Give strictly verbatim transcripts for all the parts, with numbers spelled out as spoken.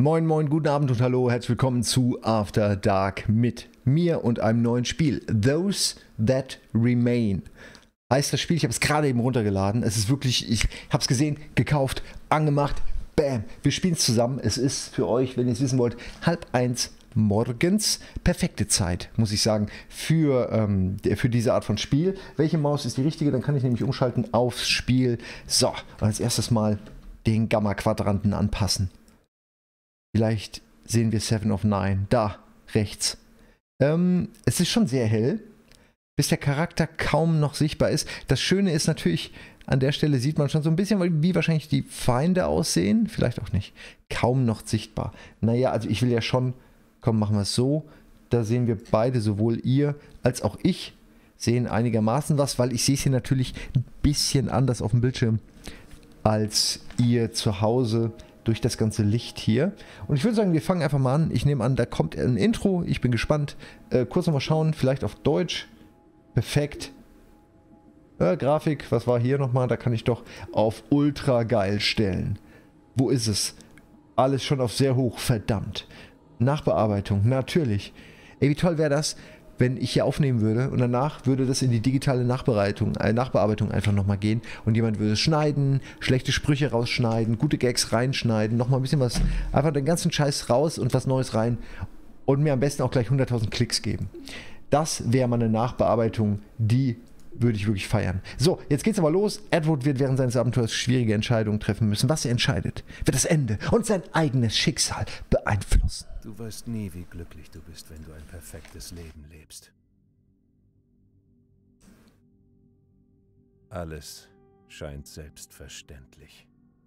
Moin moin, guten Abend und hallo, herzlich willkommen zu After Dark mit mir und einem neuen Spiel. Those That Remain heißt das Spiel, ich habe es gerade eben runtergeladen. Es ist wirklich, ich habe es gesehen, gekauft, angemacht, bam, wir spielen es zusammen. Es ist für euch, wenn ihr es wissen wollt, halb eins morgens. Perfekte Zeit, muss ich sagen, für, ähm, für diese Art von Spiel. Welche Maus ist die richtige? Dann kann ich nämlich umschalten aufs Spiel. So, und als erstes mal den Gamma-Quadranten anpassen. Vielleicht sehen wir Seven of Nine. Da, rechts. Ähm, es ist schon sehr hell, bis der Charakter kaum noch sichtbar ist. Das Schöne ist natürlich, an der Stelle sieht man schon so ein bisschen, wie wahrscheinlich die Feinde aussehen. Vielleicht auch nicht. Kaum noch sichtbar. Naja, also ich will ja schon, komm, machen wir es so. Da sehen wir beide, sowohl ihr als auch ich, sehen einigermaßen was, weil ich sehe es hier natürlich ein bisschen anders auf dem Bildschirm als ihr zu Hause durch das ganze Licht hier. Und ich würde sagen, wir fangen einfach mal an. Ich nehme an, da kommt ein Intro. Ich bin gespannt. Äh, kurz nochmal schauen, vielleicht auf Deutsch. Perfekt. Äh, Grafik, was war hier nochmal? Da kann ich doch auf ultra geil stellen. Wo ist es? Alles schon auf sehr hoch, verdammt. Nachbearbeitung, natürlich. Ey, wie toll wäre das, wenn ich hier aufnehmen würde und danach würde das in die digitale Nachbereitung, äh, Nachbearbeitung einfach nochmal gehen und jemand würde es schneiden, schlechte Sprüche rausschneiden, gute Gags reinschneiden, nochmal ein bisschen was, einfach den ganzen Scheiß raus und was Neues rein und mir am besten auch gleich hunderttausend Klicks geben. Das wäre mal eine Nachbearbeitung, die würde ich wirklich feiern. So, jetzt geht's aber los. Edward wird während seines Abenteuers schwierige Entscheidungen treffen müssen. Was er entscheidet, wird das Ende und sein eigenes Schicksal beeinflussen. Du weißt nie, wie glücklich du bist, wenn du ein perfektes Leben lebst. Alles scheint selbstverständlich.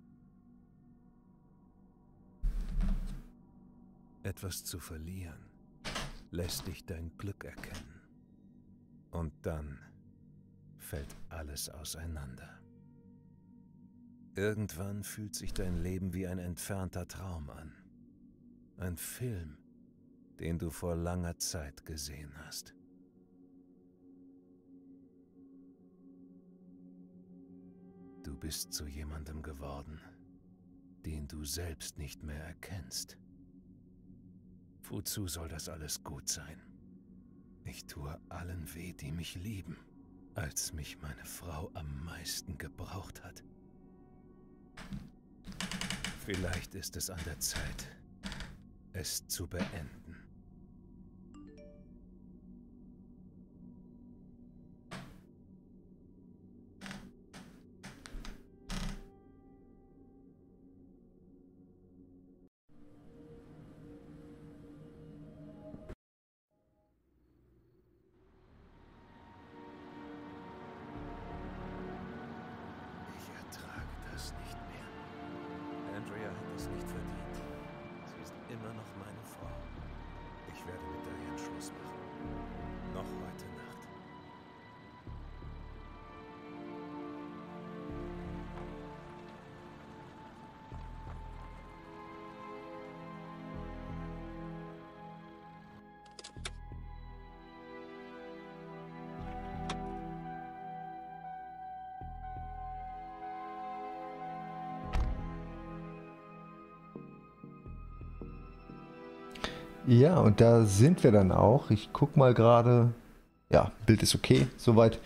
Etwas zu verlieren lässt dich dein Glück erkennen. Und dann fällt alles auseinander. Irgendwann fühlt sich dein Leben wie ein entfernter Traum an. Ein Film, den du vor langer Zeit gesehen hast. Du bist zu jemandem geworden, den du selbst nicht mehr erkennst. Wozu soll das alles gut sein? Ich tue allen weh, die mich lieben, als mich meine Frau am meisten gebraucht hat. Vielleicht ist es an der Zeit, es zu beenden. Ich ertrage das nicht mehr. Andrea hat es nicht verdient. Sie ist immer noch meine Frau. Ich werde mit Diane Schluss machen. Noch heute Nacht. Ja, und da sind wir dann auch. Ich guck mal gerade. Ja, Bild ist okay, soweit.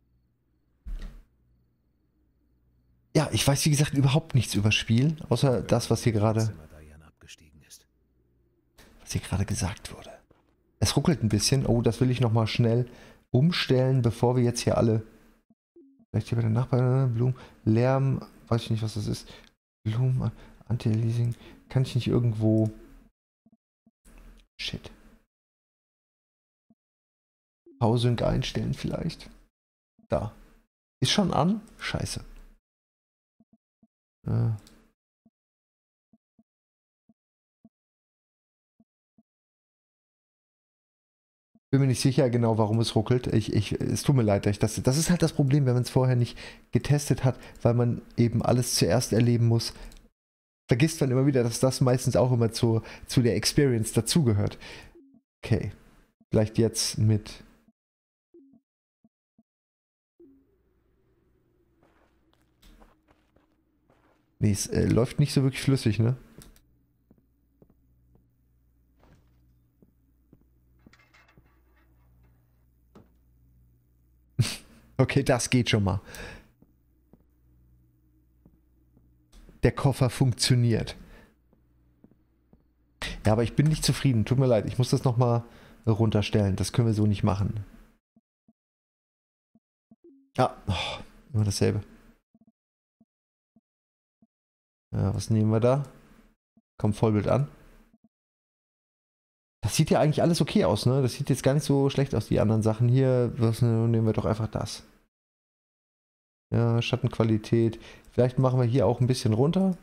Ja, ich weiß wie gesagt überhaupt nichts über Spiel, außer das, was hier gerade, Zimmer Diane abgestiegen ist. was hier gerade gesagt wurde. Es ruckelt ein bisschen. Oh, das will ich nochmal schnell umstellen, bevor wir jetzt hier alle. Vielleicht hier bei der Nachbarn, Blumen, Lärm, weiß ich nicht, was das ist. Blumen, Anti-Leasing. Kann ich nicht irgendwo. Shit. Pausing einstellen vielleicht. Da. Ist schon an? Scheiße. Äh. Bin mir nicht sicher genau, warum es ruckelt. Ich, ich, es tut mir leid. Ich, das, das ist halt das Problem, wenn man es vorher nicht getestet hat, weil man eben alles zuerst erleben muss. Vergisst man immer wieder, dass das meistens auch immer zu, zu der Experience dazugehört. Okay. Vielleicht jetzt mit. Nee, es äh, läuft nicht so wirklich flüssig, ne? Okay, das geht schon mal. Der Koffer funktioniert. Ja, aber ich bin nicht zufrieden. Tut mir leid, ich muss das nochmal runterstellen. Das können wir so nicht machen. Ja, oh, immer dasselbe. Ja, was nehmen wir da? Kommt Vollbild an. Das sieht ja eigentlich alles okay aus, ne? Das sieht jetzt gar nicht so schlecht aus, die anderen Sachen hier. Was, nehmen wir doch einfach das. Ja, Schattenqualität. Vielleicht machen wir hier auch ein bisschen runter.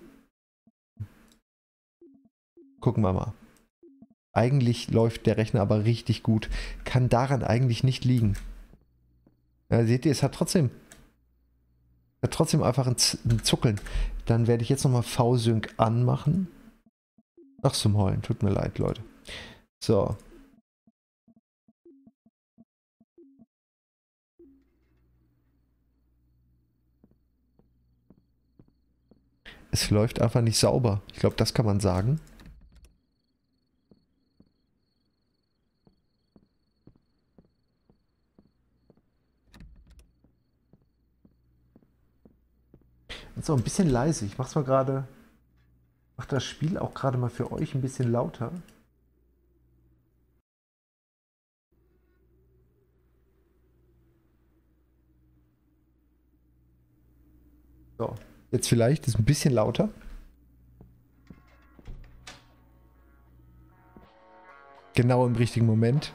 Gucken wir mal. Eigentlich läuft der Rechner aber richtig gut. Kann daran eigentlich nicht liegen. Ja, seht ihr, es hat trotzdem, hat trotzdem einfach ein, Z ein Zuckeln. Dann werde ich jetzt nochmal V-Sync anmachen. Ach, zum Heulen. Tut mir leid, Leute. So. Es läuft einfach nicht sauber. Ich glaube, das kann man sagen. Ist auch ein bisschen leise. Ich mach's mal gerade. Mach das Spiel auch gerade mal für euch ein bisschen lauter. So, jetzt vielleicht ist ein bisschen lauter. Genau im richtigen Moment.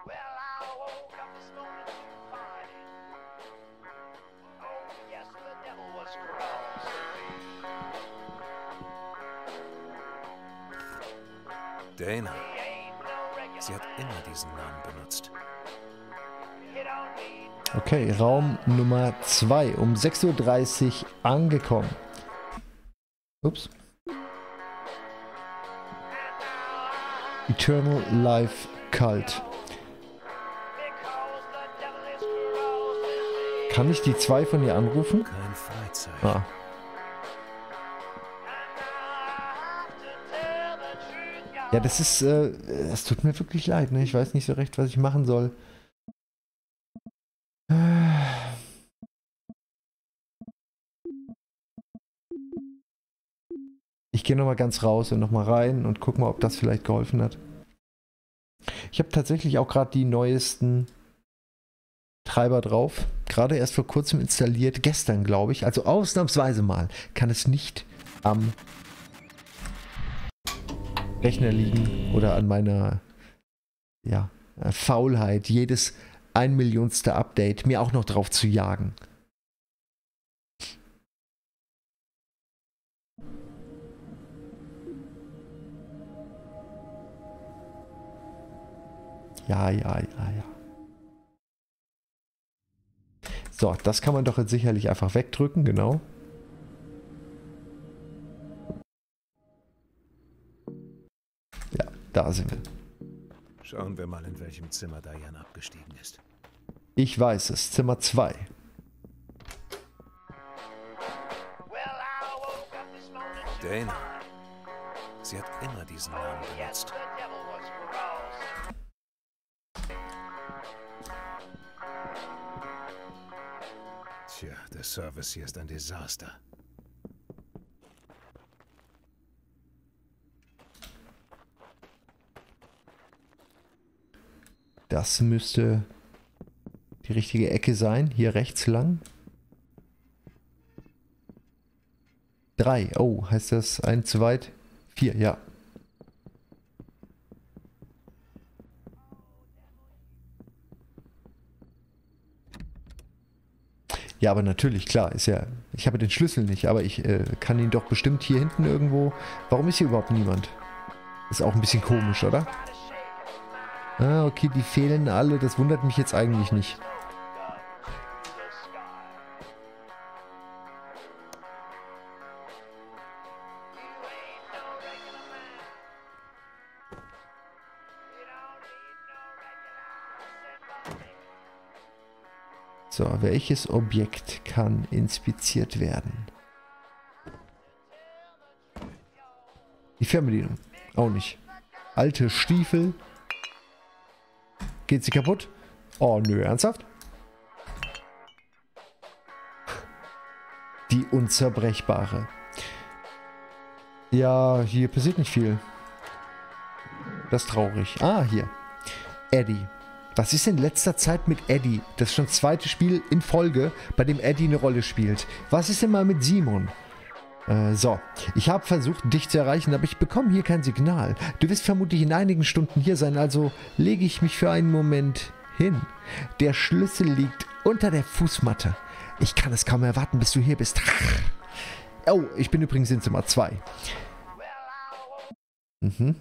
Dana. Sie hat immer diesen Namen benutzt. Okay, Raum Nummer zwei, um sechs Uhr dreißig angekommen. Ups. Eternal Life Cult. Kann ich die zwei von ihr anrufen? Kein Freizeichen. Ah. Ja, das ist, äh, es tut mir wirklich leid, ne? Ich weiß nicht so recht, was ich machen soll. Ich gehe nochmal ganz raus und nochmal rein und guck mal, ob das vielleicht geholfen hat. Ich habe tatsächlich auch gerade die neuesten Treiber drauf. Gerade erst vor kurzem installiert, gestern glaube ich. Also ausnahmsweise mal kann es nicht am Rechner liegen oder an meiner ja, Faulheit, jedes ein Millionste Update mir auch noch drauf zu jagen. Ja, ja, ja, ja. So, das kann man doch jetzt sicherlich einfach wegdrücken, genau. Ja, da sind wir. Schauen wir mal, in welchem Zimmer Diane abgestiegen ist. Ich weiß es, Zimmer zwei. Dana. Sie hat immer diesen Namen benutzt. Tja, der Service hier ist ein Desaster. Das müsste die richtige Ecke sein. Hier rechts lang. Drei. Oh, heißt das ein zu weit? Vier, ja. Ja, aber natürlich, klar, ist ja. Ich habe den Schlüssel nicht, aber ich äh, kann ihn doch bestimmt hier hinten irgendwo. Warum ist hier überhaupt niemand? Ist auch ein bisschen komisch, oder? Ah, okay, die fehlen alle. Das wundert mich jetzt eigentlich nicht. So, welches Objekt kann inspiziert werden? Die Fernbedienung. Auch nicht. Alte Stiefel. Geht sie kaputt? Oh, nö, ernsthaft? Die Unzerbrechbare. Ja, hier passiert nicht viel. Das ist traurig. Ah, hier. Eddie. Was ist in letzter Zeit mit Eddie? Das ist schon das zweite Spiel in Folge, bei dem Eddie eine Rolle spielt. Was ist denn mal mit Simon? Äh, so. Ich habe versucht, dich zu erreichen, aber ich bekomme hier kein Signal. Du wirst vermutlich in einigen Stunden hier sein, also lege ich mich für einen Moment hin. Der Schlüssel liegt unter der Fußmatte. Ich kann es kaum erwarten, bis du hier bist. Oh, ich bin übrigens in Zimmer zwei. Mhm.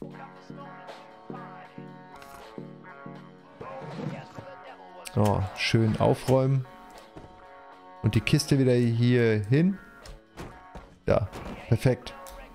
Oh, schön aufräumen. Und die Kiste wieder hier hin. Ja, perfekt.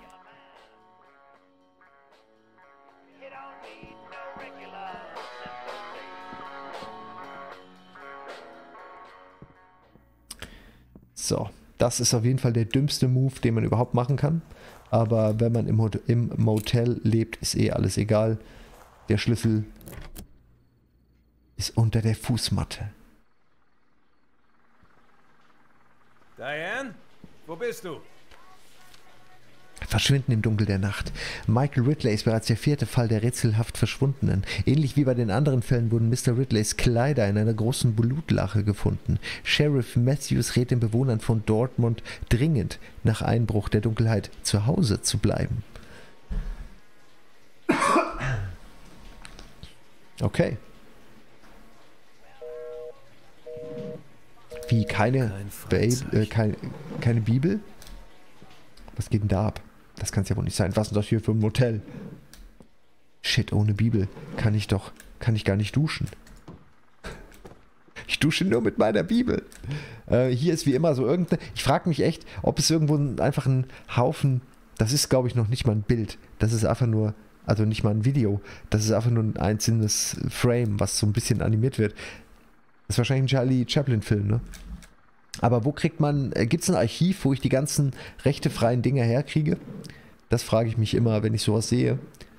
So, das ist auf jeden Fall der dümmste Move, den man überhaupt machen kann. Aber wenn man im, Hot- im Motel lebt, ist eh alles egal. Der Schlüssel ist unter der Fußmatte. Diane, wo bist du? Verschwinden im Dunkel der Nacht. Michael Ridley ist bereits der vierte Fall der rätselhaft Verschwundenen. Ähnlich wie bei den anderen Fällen wurden Mister Ridleys Kleider in einer großen Blutlache gefunden. Sheriff Matthews rät den Bewohnern von Dortmund dringend, nach Einbruch der Dunkelheit zu Hause zu bleiben. Okay. Wie, keine, Kein Ba- äh, keine, keine Bibel? Was geht denn da ab? Das kann es ja wohl nicht sein. Was ist das hier für ein Motel? Shit, ohne Bibel kann ich doch, kann ich gar nicht duschen. Ich dusche nur mit meiner Bibel. Äh, hier ist wie immer so irgendeine... Ich frage mich echt, ob es irgendwo ein, einfach ein Haufen... Das ist, glaube ich, noch nicht mal ein Bild. Das ist einfach nur... Also nicht mal ein Video. Das ist einfach nur ein einzelnes Frame, was so ein bisschen animiert wird. Das ist wahrscheinlich ein Charlie Chaplin-Film, ne? Aber wo kriegt man... Äh, gibt es ein Archiv, wo ich die ganzen rechtefreien Dinger herkriege? Das frage ich mich immer, wenn ich sowas sehe.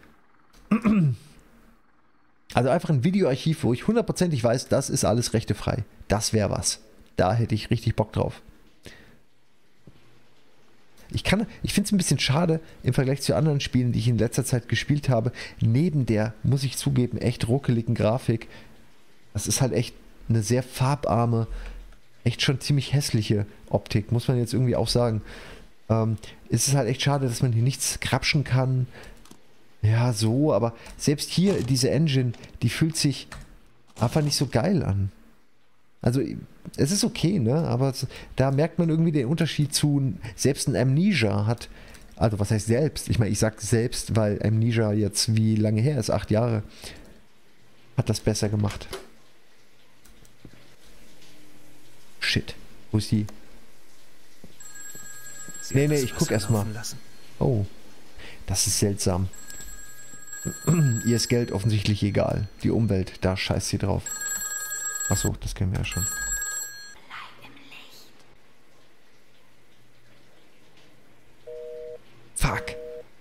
Also einfach ein Videoarchiv, wo ich hundertprozentig weiß, das ist alles rechtefrei. Das wäre was. Da hätte ich richtig Bock drauf. Ich kann, ich finde es ein bisschen schade im Vergleich zu anderen Spielen, die ich in letzter Zeit gespielt habe. Neben der, muss ich zugeben, echt ruckeligen Grafik. Das ist halt echt eine sehr farbarme, echt schon ziemlich hässliche Optik, muss man jetzt irgendwie auch sagen. Ähm, es ist halt echt schade, dass man hier nichts krapschen kann. Ja, so, aber selbst hier, diese Engine, die fühlt sich einfach nicht so geil an. Also, es ist okay, ne? Aber es, da merkt man irgendwie den Unterschied zu, selbst ein Amnesia hat, also was heißt selbst? Ich meine, ich sag selbst, weil Amnesia jetzt wie lange her ist, acht Jahre, hat das besser gemacht. Shit, wo ist die? Sie Nee, hat nee, das ich guck Wasser erst mal. laufen lassen. Oh, das ist seltsam. Ihr ist Geld offensichtlich egal. Die Umwelt, da scheißt sie drauf. Achso, das kennen wir ja schon. Fuck.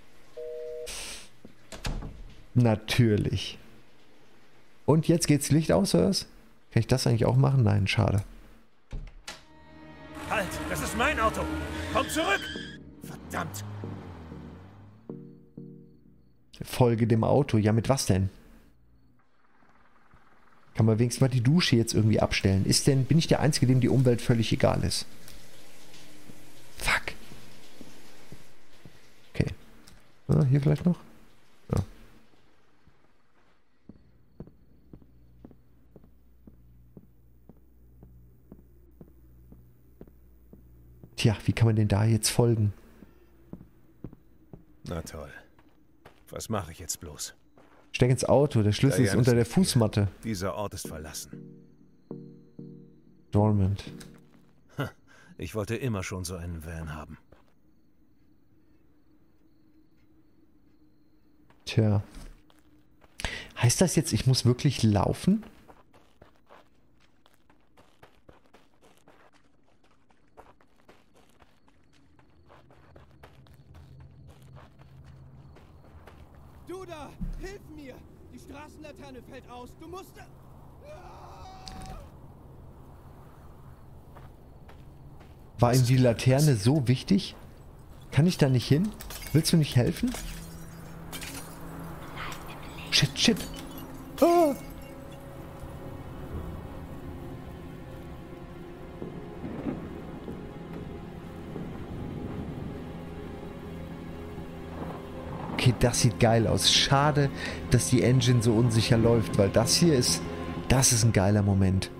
Natürlich. Und jetzt geht's Licht aus, oder was? Kann ich das eigentlich auch machen? Nein, schade. Halt, das ist mein Auto. Komm zurück. Verdammt. Folge dem Auto. Ja, mit was denn? Kann man wenigstens mal die Dusche jetzt irgendwie abstellen? Ist denn, bin ich der Einzige, dem die Umwelt völlig egal ist? Fuck. Okay. Ah, hier vielleicht noch? Ja. Tja, wie kann man denn da jetzt folgen? Na toll. Was mache ich jetzt bloß? Steck ins Auto, der Schlüssel ist Diane unter ist der nicht hier. Fußmatte. Dieser Ort ist verlassen. Dormant. Ich wollte immer schon so einen Van haben. Tja. Heißt das jetzt, ich muss wirklich laufen? Du da! Hilf mir! Die Straßenlaterne fällt aus. Du musst... da- War ihm die Laterne so wichtig? Kann ich da nicht hin? Willst du nicht helfen? Shit, shit. Ah. Okay, das sieht geil aus. Schade, dass die Engine so unsicher läuft, weil das hier ist, das ist ein geiler Moment.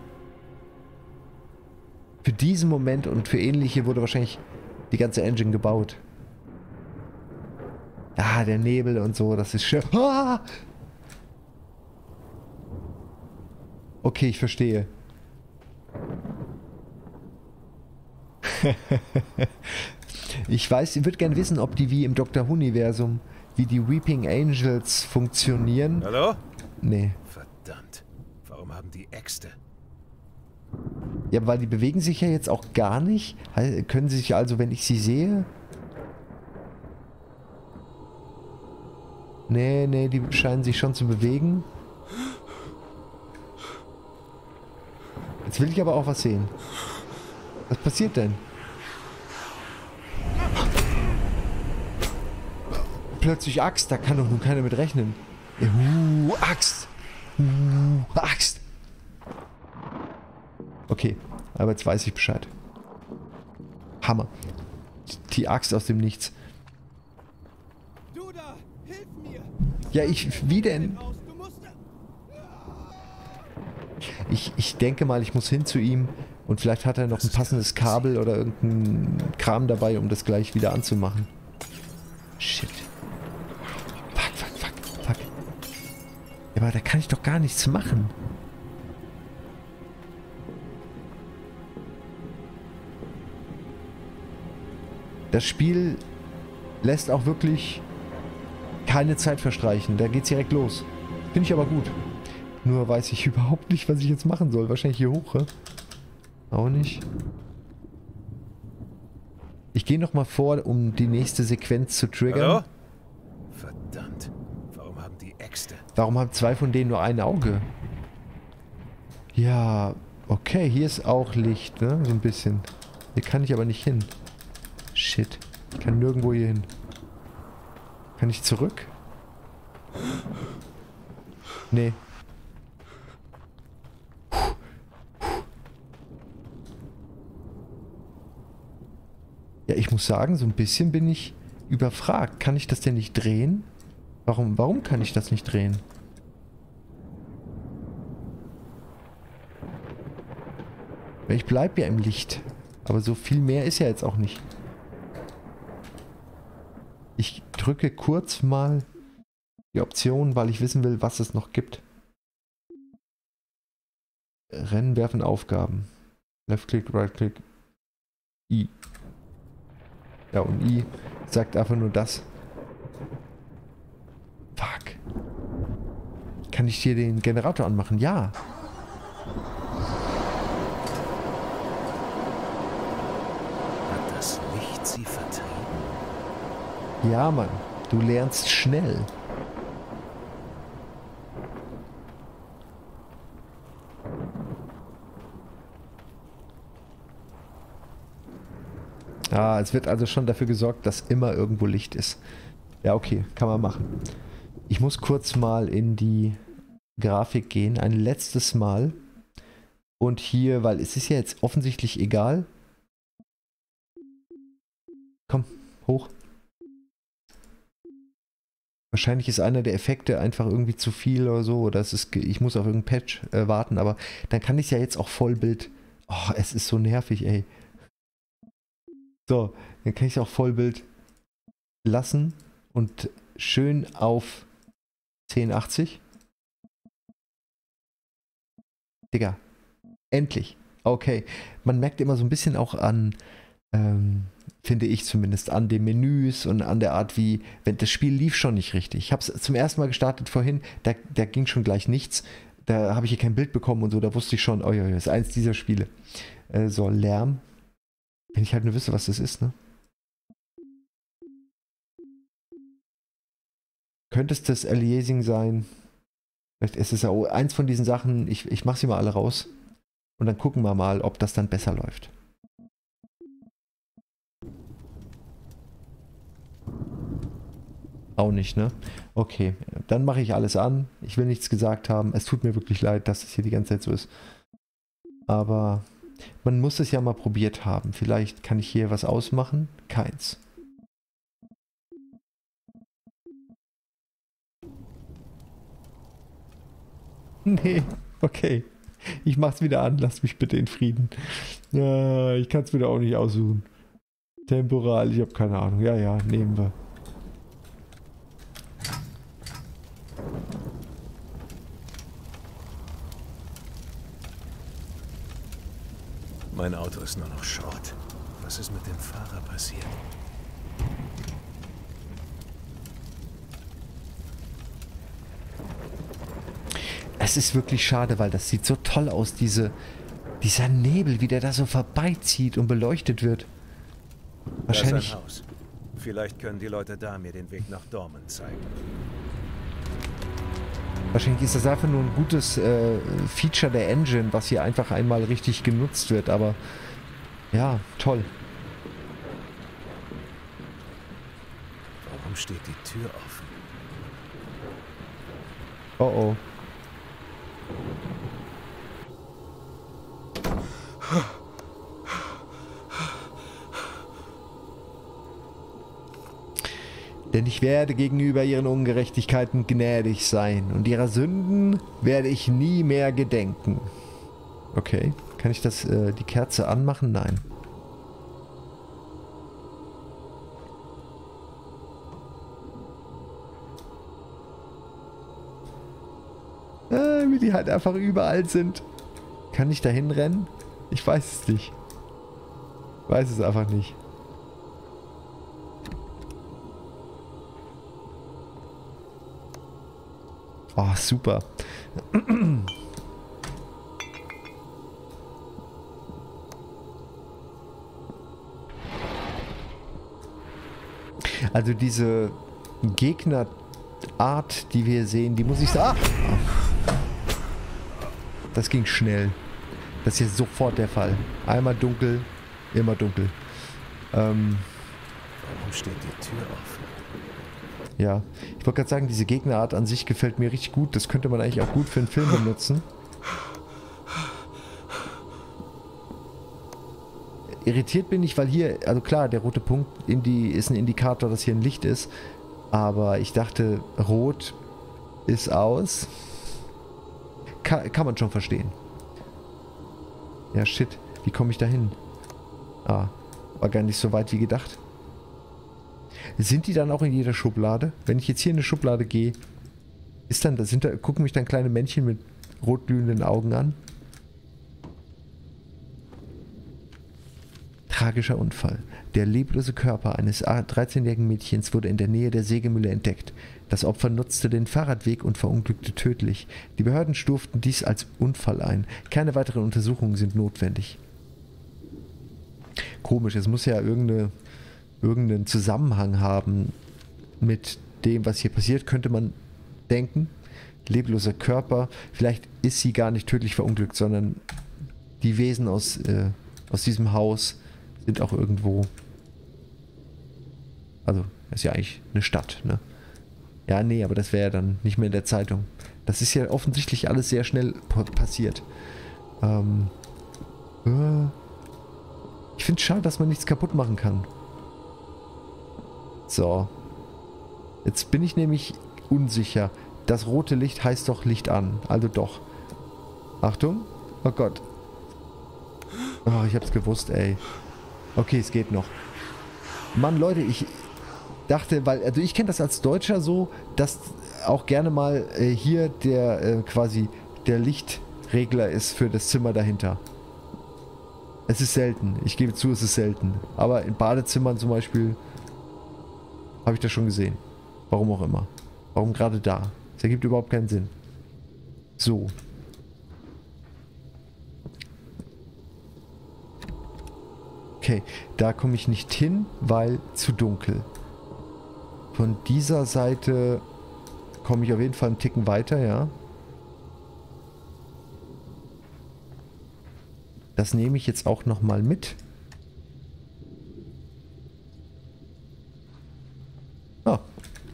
Für diesen Moment und für ähnliche wurde wahrscheinlich die ganze Engine gebaut. Ah, der Nebel und so, das ist schön. Ah! Okay, ich verstehe. Ich weiß, ich würde gerne wissen, ob die wie im Doctor Who-Universum, wie die Weeping Angels funktionieren. Hallo? Nee. Verdammt. Warum haben die Äxte? Ja, weil die bewegen sich ja jetzt auch gar nicht. Können sie sich also, wenn ich sie sehe... Nee, nee, die scheinen sich schon zu bewegen. Jetzt will ich aber auch was sehen. Was passiert denn? Plötzlich Axt, da kann doch nun keiner mit rechnen. Uh, Axt! Uh, Axt! Okay, aber jetzt weiß ich Bescheid. Hammer. Die Axt aus dem Nichts. Du da, hilf mir! Ja, ich, wie denn? Raus, du musst... Ich, ich denke mal, ich muss hin zu ihm und vielleicht hat er noch ein passendes Kabel oder irgendein Kram dabei, um das gleich wieder anzumachen. Shit. Fuck, fuck, fuck, fuck. Ja, aber da kann ich doch gar nichts machen. Das Spiel lässt auch wirklich keine Zeit verstreichen. Da geht's direkt los. Finde ich aber gut. Nur weiß ich überhaupt nicht, was ich jetzt machen soll. Wahrscheinlich hier hoch, ne? Auch nicht. Ich gehe nochmal vor, um die nächste Sequenz zu triggern. Hallo? Verdammt. Warum haben die Äxte? Warum haben zwei von denen nur ein Auge? Ja, okay, hier ist auch Licht, ne? So ein bisschen. Hier kann ich aber nicht hin. Shit. Ich kann nirgendwo hier hin. Kann ich zurück? Nee. Ja, ich muss sagen, so ein bisschen bin ich überfragt. Kann ich das denn nicht drehen? Warum, warum kann ich das nicht drehen? Weil ich bleibe ja im Licht. Aber so viel mehr ist ja jetzt auch nicht. Ich drücke kurz mal die Option, weil ich wissen will, was es noch gibt. Rennen, werfen, Aufgaben. Left-Click, Right-Click, I. Ja, und I sagt einfach nur das. Fuck. Kann ich hier den Generator anmachen? Ja. Hat das Licht sie vertrieben? Ja, Mann. Du lernst schnell. Ah, es wird also schon dafür gesorgt, dass immer irgendwo Licht ist. Ja, okay, kann man machen. Ich muss kurz mal in die Grafik gehen, ein letztes Mal. Und hier, weil es ist ja jetzt offensichtlich egal. Komm, hoch. Wahrscheinlich ist einer der Effekte einfach irgendwie zu viel oder so. Oder es ist, ich muss auf irgendein Patch äh, warten, aber dann kann ich es ja jetzt auch Vollbild. Oh, es ist so nervig, ey. So, dann kann ich es auch Vollbild lassen und schön auf zehn achtzig. Digga, endlich. Okay, man merkt immer so ein bisschen auch an, ähm, finde ich zumindest, an den Menüs und an der Art, wie, wenn das Spiel lief schon nicht richtig. Ich habe es zum ersten Mal gestartet vorhin, da, da ging schon gleich nichts. Da habe ich hier kein Bild bekommen und so, da wusste ich schon, oh ja, das ist eins dieser Spiele. Äh, so, Lärm. Wenn ich halt nur wüsste, was das ist, ne? Könnte es das Aliasing sein? Vielleicht ist es ja auch eins von diesen Sachen, ich, ich mache sie mal alle raus und dann gucken wir mal, ob das dann besser läuft. Auch nicht, ne? Okay, dann mache ich alles an. Ich will nichts gesagt haben. Es tut mir wirklich leid, dass es hier die ganze Zeit so ist. Aber man muss es ja mal probiert haben. Vielleicht kann ich hier was ausmachen. Keins. Nee, okay. Ich mach's wieder an. Lass mich bitte in Frieden. Ja, ich kann es wieder auch nicht aussuchen. Temporal, ich habe keine Ahnung. Ja, ja, nehmen wir. Mein Auto ist nur noch Schrott. Was ist mit dem Fahrer passiert? Es ist wirklich schade, weil das sieht so toll aus, diese, dieser Nebel, wie der da so vorbeizieht und beleuchtet wird. Wahrscheinlich. Da ist ein Haus. Vielleicht können die Leute da mir den Weg nach Dorman zeigen. Wahrscheinlich ist das einfach nur ein gutes äh, Feature der Engine, was hier einfach einmal richtig genutzt wird, aber ja, toll. Warum steht die Tür offen? Oh oh. Denn ich werde gegenüber ihren Ungerechtigkeiten gnädig sein und ihrer Sünden werde ich nie mehr gedenken. Okay, kann ich das, äh, die Kerze anmachen? Nein. Äh, wie die halt einfach überall sind. Kann ich da hinrennen? Ich weiß es nicht. Weiß es einfach nicht. Oh, super. Also diese Gegnerart, die wir hier sehen, die muss ich sagen... Ah! Das ging schnell. Das ist hier sofort der Fall. Einmal dunkel, immer dunkel. Ähm... Warum steht die Tür offen? Ja, ich wollte gerade sagen, diese Gegnerart an sich gefällt mir richtig gut. Das könnte man eigentlich auch gut für einen Film benutzen. Irritiert bin ich, weil hier, also klar, der rote Punkt in die, ist ein Indikator, dass hier ein Licht ist. Aber ich dachte, rot ist aus. Kann, kann man schon verstehen. Ja, shit. Wie komme ich da hin? Ah, war gar nicht so weit wie gedacht. Sind die dann auch in jeder Schublade? Wenn ich jetzt hier in eine Schublade gehe, ist dann, sind da, gucken mich dann kleine Männchen mit rotglühenden Augen an? Tragischer Unfall. Der leblose Körper eines dreizehnjährigen Mädchens wurde in der Nähe der Sägemühle entdeckt. Das Opfer nutzte den Fahrradweg und verunglückte tödlich. Die Behörden stuften dies als Unfall ein. Keine weiteren Untersuchungen sind notwendig. Komisch, es muss ja irgendeine irgendeinen Zusammenhang haben mit dem, was hier passiert, könnte man denken. Lebloser Körper, vielleicht ist sie gar nicht tödlich verunglückt, sondern die Wesen aus, äh, aus diesem Haus sind auch irgendwo. Also, das ist ja eigentlich eine Stadt, ne? Ja, nee, aber das wäre ja dann nicht mehr in der Zeitung. Das ist ja offensichtlich alles sehr schnell passiert. Ähm, äh, ich finde es schade, dass man nichts kaputt machen kann. So. Jetzt bin ich nämlich unsicher. Das rote Licht heißt doch Licht an. Also doch. Achtung. Oh Gott. Oh, ich hab's gewusst, ey. Okay, es geht noch. Mann, Leute, ich dachte, weil, also ich kenne das als Deutscher so, dass auch gerne mal äh, hier der äh, quasi der Lichtregler ist für das Zimmer dahinter. Es ist selten. Ich gebe zu, es ist selten. Aber in Badezimmern zum Beispiel habe ich das schon gesehen. Warum auch immer. Warum gerade da? Das ergibt überhaupt keinen Sinn. So. Okay, da komme ich nicht hin, weil zu dunkel. Von dieser Seite komme ich auf jeden Fall einen Ticken weiter, ja. Das nehme ich jetzt auch nochmal mit.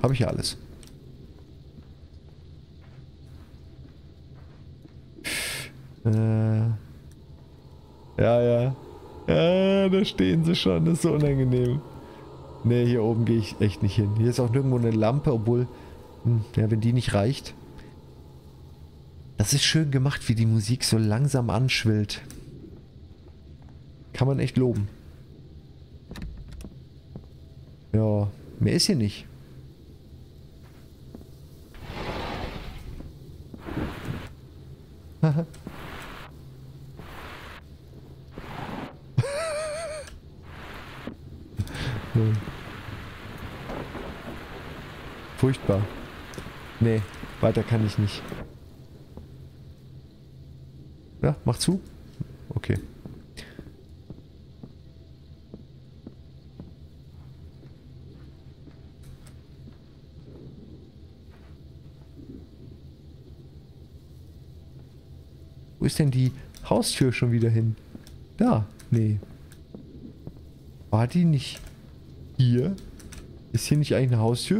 Habe ich ja alles. Äh. Ja, ja. Ja, da stehen sie schon. Das ist so unangenehm. Ne, hier oben gehe ich echt nicht hin. Hier ist auch nirgendwo eine Lampe, obwohl, hm, ja, wenn die nicht reicht. Das ist schön gemacht, wie die Musik so langsam anschwillt. Kann man echt loben. Ja, mehr ist hier nicht. Haha. hm. Furchtbar. Nee, weiter kann ich nicht. Ja, mach zu. Okay. Wo ist denn die Haustür schon wieder hin? Da. Nee. War die nicht hier? Ist hier nicht eigentlich eine Haustür?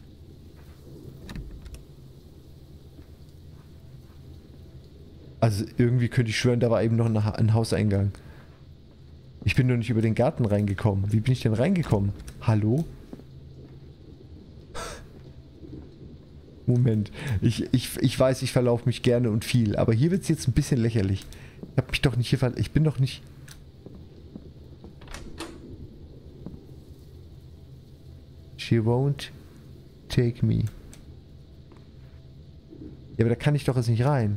Also irgendwie könnte ich schwören, da war eben noch ein Hauseingang. Ich bin nur nicht über den Garten reingekommen. Wie bin ich denn reingekommen? Hallo? Moment. Ich, ich, ich weiß, ich verlaufe mich gerne und viel, aber hier wird es jetzt ein bisschen lächerlich. Ich hab mich doch nicht hier ver... Ich bin doch nicht... She won't take me. Ja, aber da kann ich doch jetzt nicht rein.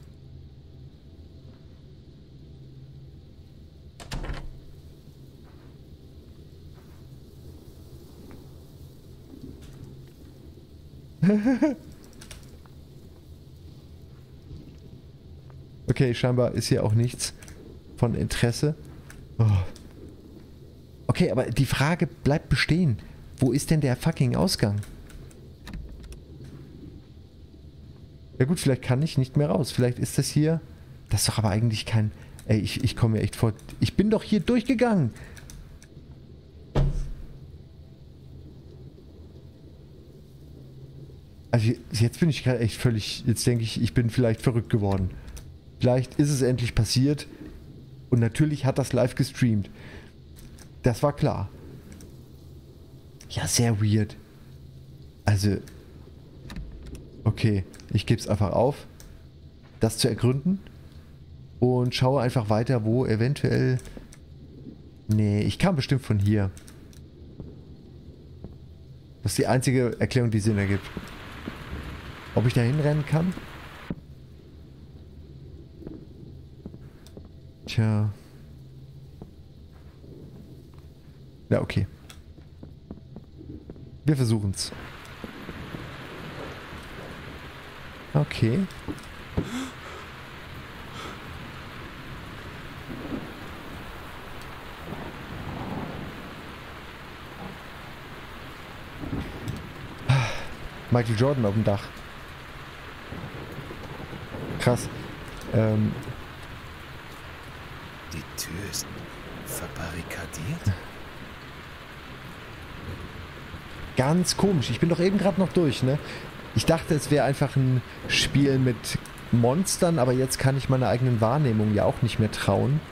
Okay, scheinbar ist hier auch nichts von Interesse. Oh. Okay, aber die Frage bleibt bestehen. Wo ist denn der fucking Ausgang? Ja gut, vielleicht kann ich nicht mehr raus. Vielleicht ist das hier... Das ist doch aber eigentlich kein... Ey, ich, ich komme mir echt vor... Ich bin doch hier durchgegangen. Also jetzt bin ich gerade echt völlig... Jetzt denke ich, ich bin vielleicht verrückt geworden. Vielleicht ist es endlich passiert. Und natürlich hat das live gestreamt. Das war klar. Ja, sehr weird. Also... Okay, ich gebe es einfach auf, das zu ergründen. Und schaue einfach weiter, wo eventuell... Nee, ich kam bestimmt von hier. Das ist die einzige Erklärung, die Sinn ergibt. Ob ich da hinrennen kann? Tja. Ja, okay. Wir versuchen's. Okay. Michael Jordan auf dem Dach. Krass. Ähm. Die Tür ist verbarrikadiert? Ganz komisch. Ich bin doch eben gerade noch durch, ne? Ich dachte, es wäre einfach ein Spiel mit Monstern, aber jetzt kann ich meiner eigenen Wahrnehmung ja auch nicht mehr trauen.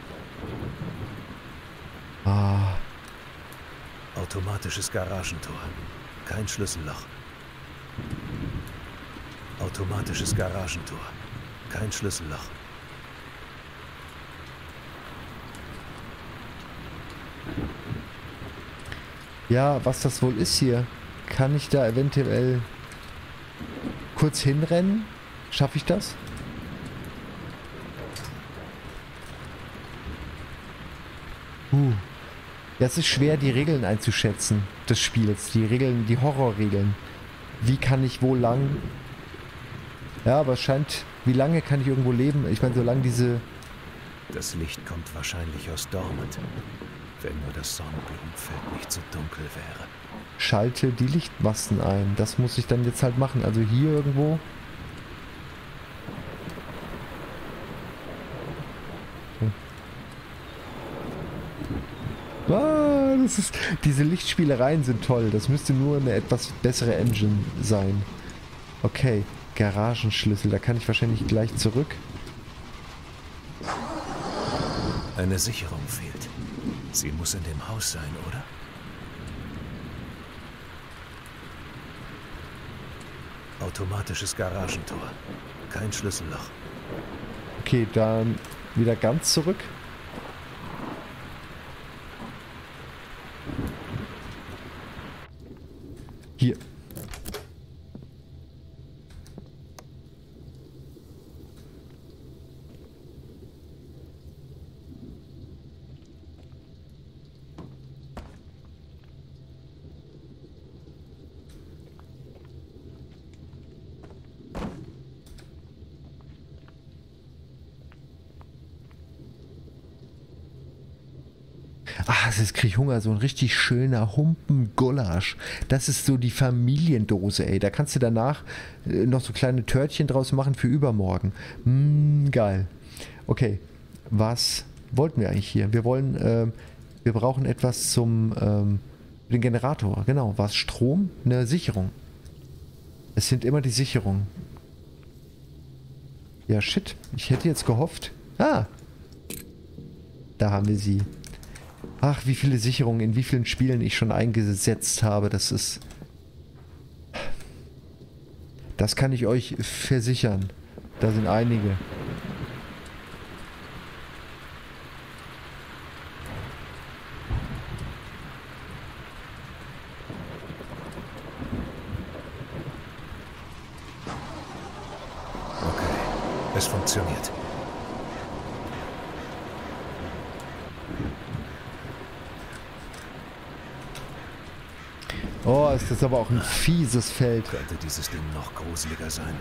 Ah. Automatisches Garagentor. Kein Schlüsselloch. Automatisches Garagentor. Kein Schlüsselloch. Ja, was das wohl ist hier? Kann ich da eventuell kurz hinrennen? Schaffe ich das? Uh. Ja, es ist schwer, die Regeln einzuschätzen des Spiels. Die Regeln, die Horrorregeln. Wie kann ich wo lang... Ja, aber es scheint... Wie lange kann ich irgendwo leben? Ich meine, solange diese... Das Licht kommt wahrscheinlich aus Dormant. Wenn nur das Sonnenblumenfeld nicht so dunkel wäre. Schalte die Lichtmasten ein. Das muss ich dann jetzt halt machen. Also hier irgendwo. Hm. Ah, das ist, diese Lichtspielereien sind toll. Das müsste nur eine etwas bessere Engine sein. Okay, Garagenschlüssel. Da kann ich wahrscheinlich gleich zurück. Eine Sicherung fehlt. Sie muss in dem Haus sein, oder? Automatisches Garagentor. Kein Schlüsselloch. Okay, dann wieder ganz zurück. Hier. Ah, jetzt kriege ich Hunger. So ein richtig schöner Humpen-Gulasch. Das ist so die Familiendose, ey. Da kannst du danach äh, noch so kleine Törtchen draus machen für übermorgen. Mm, geil. Okay, was wollten wir eigentlich hier? Wir wollen, ähm, wir brauchen etwas zum, ähm, den Generator. Genau, was? Strom? Eine Sicherung. Es sind immer die Sicherungen. Ja, shit. Ich hätte jetzt gehofft. Ah! Da haben wir sie. Ach, wie viele Sicherungen in wie vielen Spielen ich schon eingesetzt habe. Das ist... Das kann ich euch versichern. Da sind einige. Okay, es funktioniert. Oh, ist das aber auch ein fieses Feld. Könnte dieses Ding noch gruseliger sein?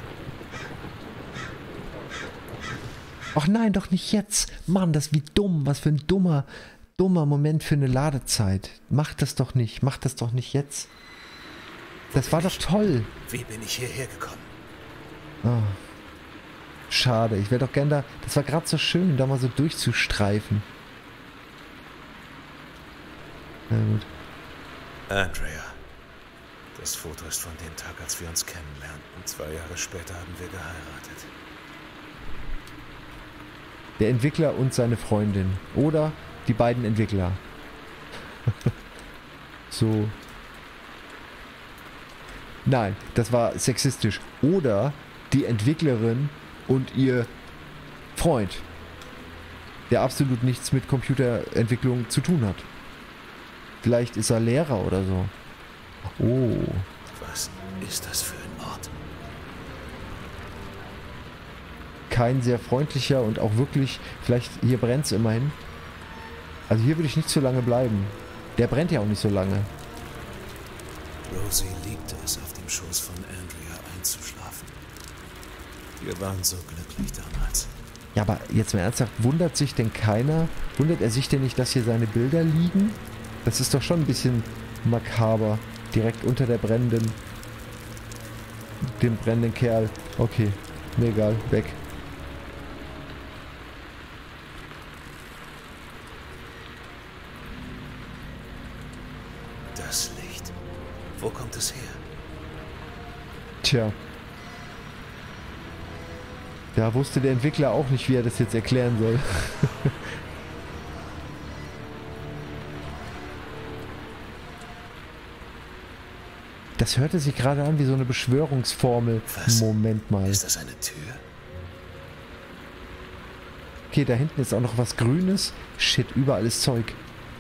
Ach nein, doch nicht jetzt. Mann, das ist wie dumm. Was für ein dummer, dummer Moment für eine Ladezeit. Mach das doch nicht. Mach das doch nicht jetzt. Das war doch toll. Wie bin ich hierher gekommen? Oh. Schade. Ich wäre doch gern da. Das war gerade so schön, da mal so durchzustreifen. Na gut. Andrea. Das Foto ist von dem Tag, als wir uns kennenlernten. Zwei Jahre später haben wir geheiratet. Der Entwickler und seine Freundin. Oder die beiden Entwickler. So. Nein, das war sexistisch. Oder die Entwicklerin und ihr Freund, der absolut nichts mit Computerentwicklung zu tun hat. Vielleicht ist er Lehrer oder so. Oh. Was ist das für ein Ort? Kein sehr freundlicher und auch wirklich, vielleicht, hier brennt es immerhin. Also hier würde ich nicht zu lange bleiben. Der brennt ja auch nicht so lange. Rosie liebte es, auf dem Schoß von Andrea einzuschlafen. Wir waren so glücklich damals. Ja, aber jetzt mal ernsthaft, wundert sich denn keiner, wundert er sich denn nicht, dass hier seine Bilder liegen? Das ist doch schon ein bisschen makaber. Direkt unter der brennenden, dem brennenden Kerl. Okay, mir egal, weg. Das Licht. Wo kommt es her? Tja. Da wusste der Entwickler auch nicht, wie er das jetzt erklären soll. Das hörte sich gerade an wie so eine Beschwörungsformel. Was? Moment mal. Ist das eine Tür? Okay, da hinten ist auch noch was Grünes. Shit, überall ist Zeug.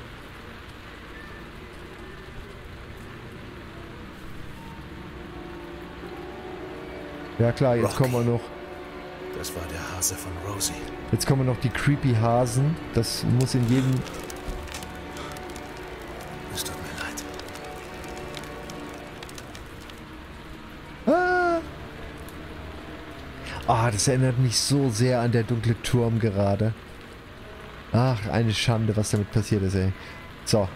Ja klar, jetzt Rocky. kommen wir noch. Das war der Hase von Rosie. Jetzt kommen noch die creepy Hasen. Das muss in jedem... Es tut mir leid. Ah! Ah, das erinnert mich so sehr an der dunkle Turm gerade. Ach, eine Schande, was damit passiert ist, ey. So.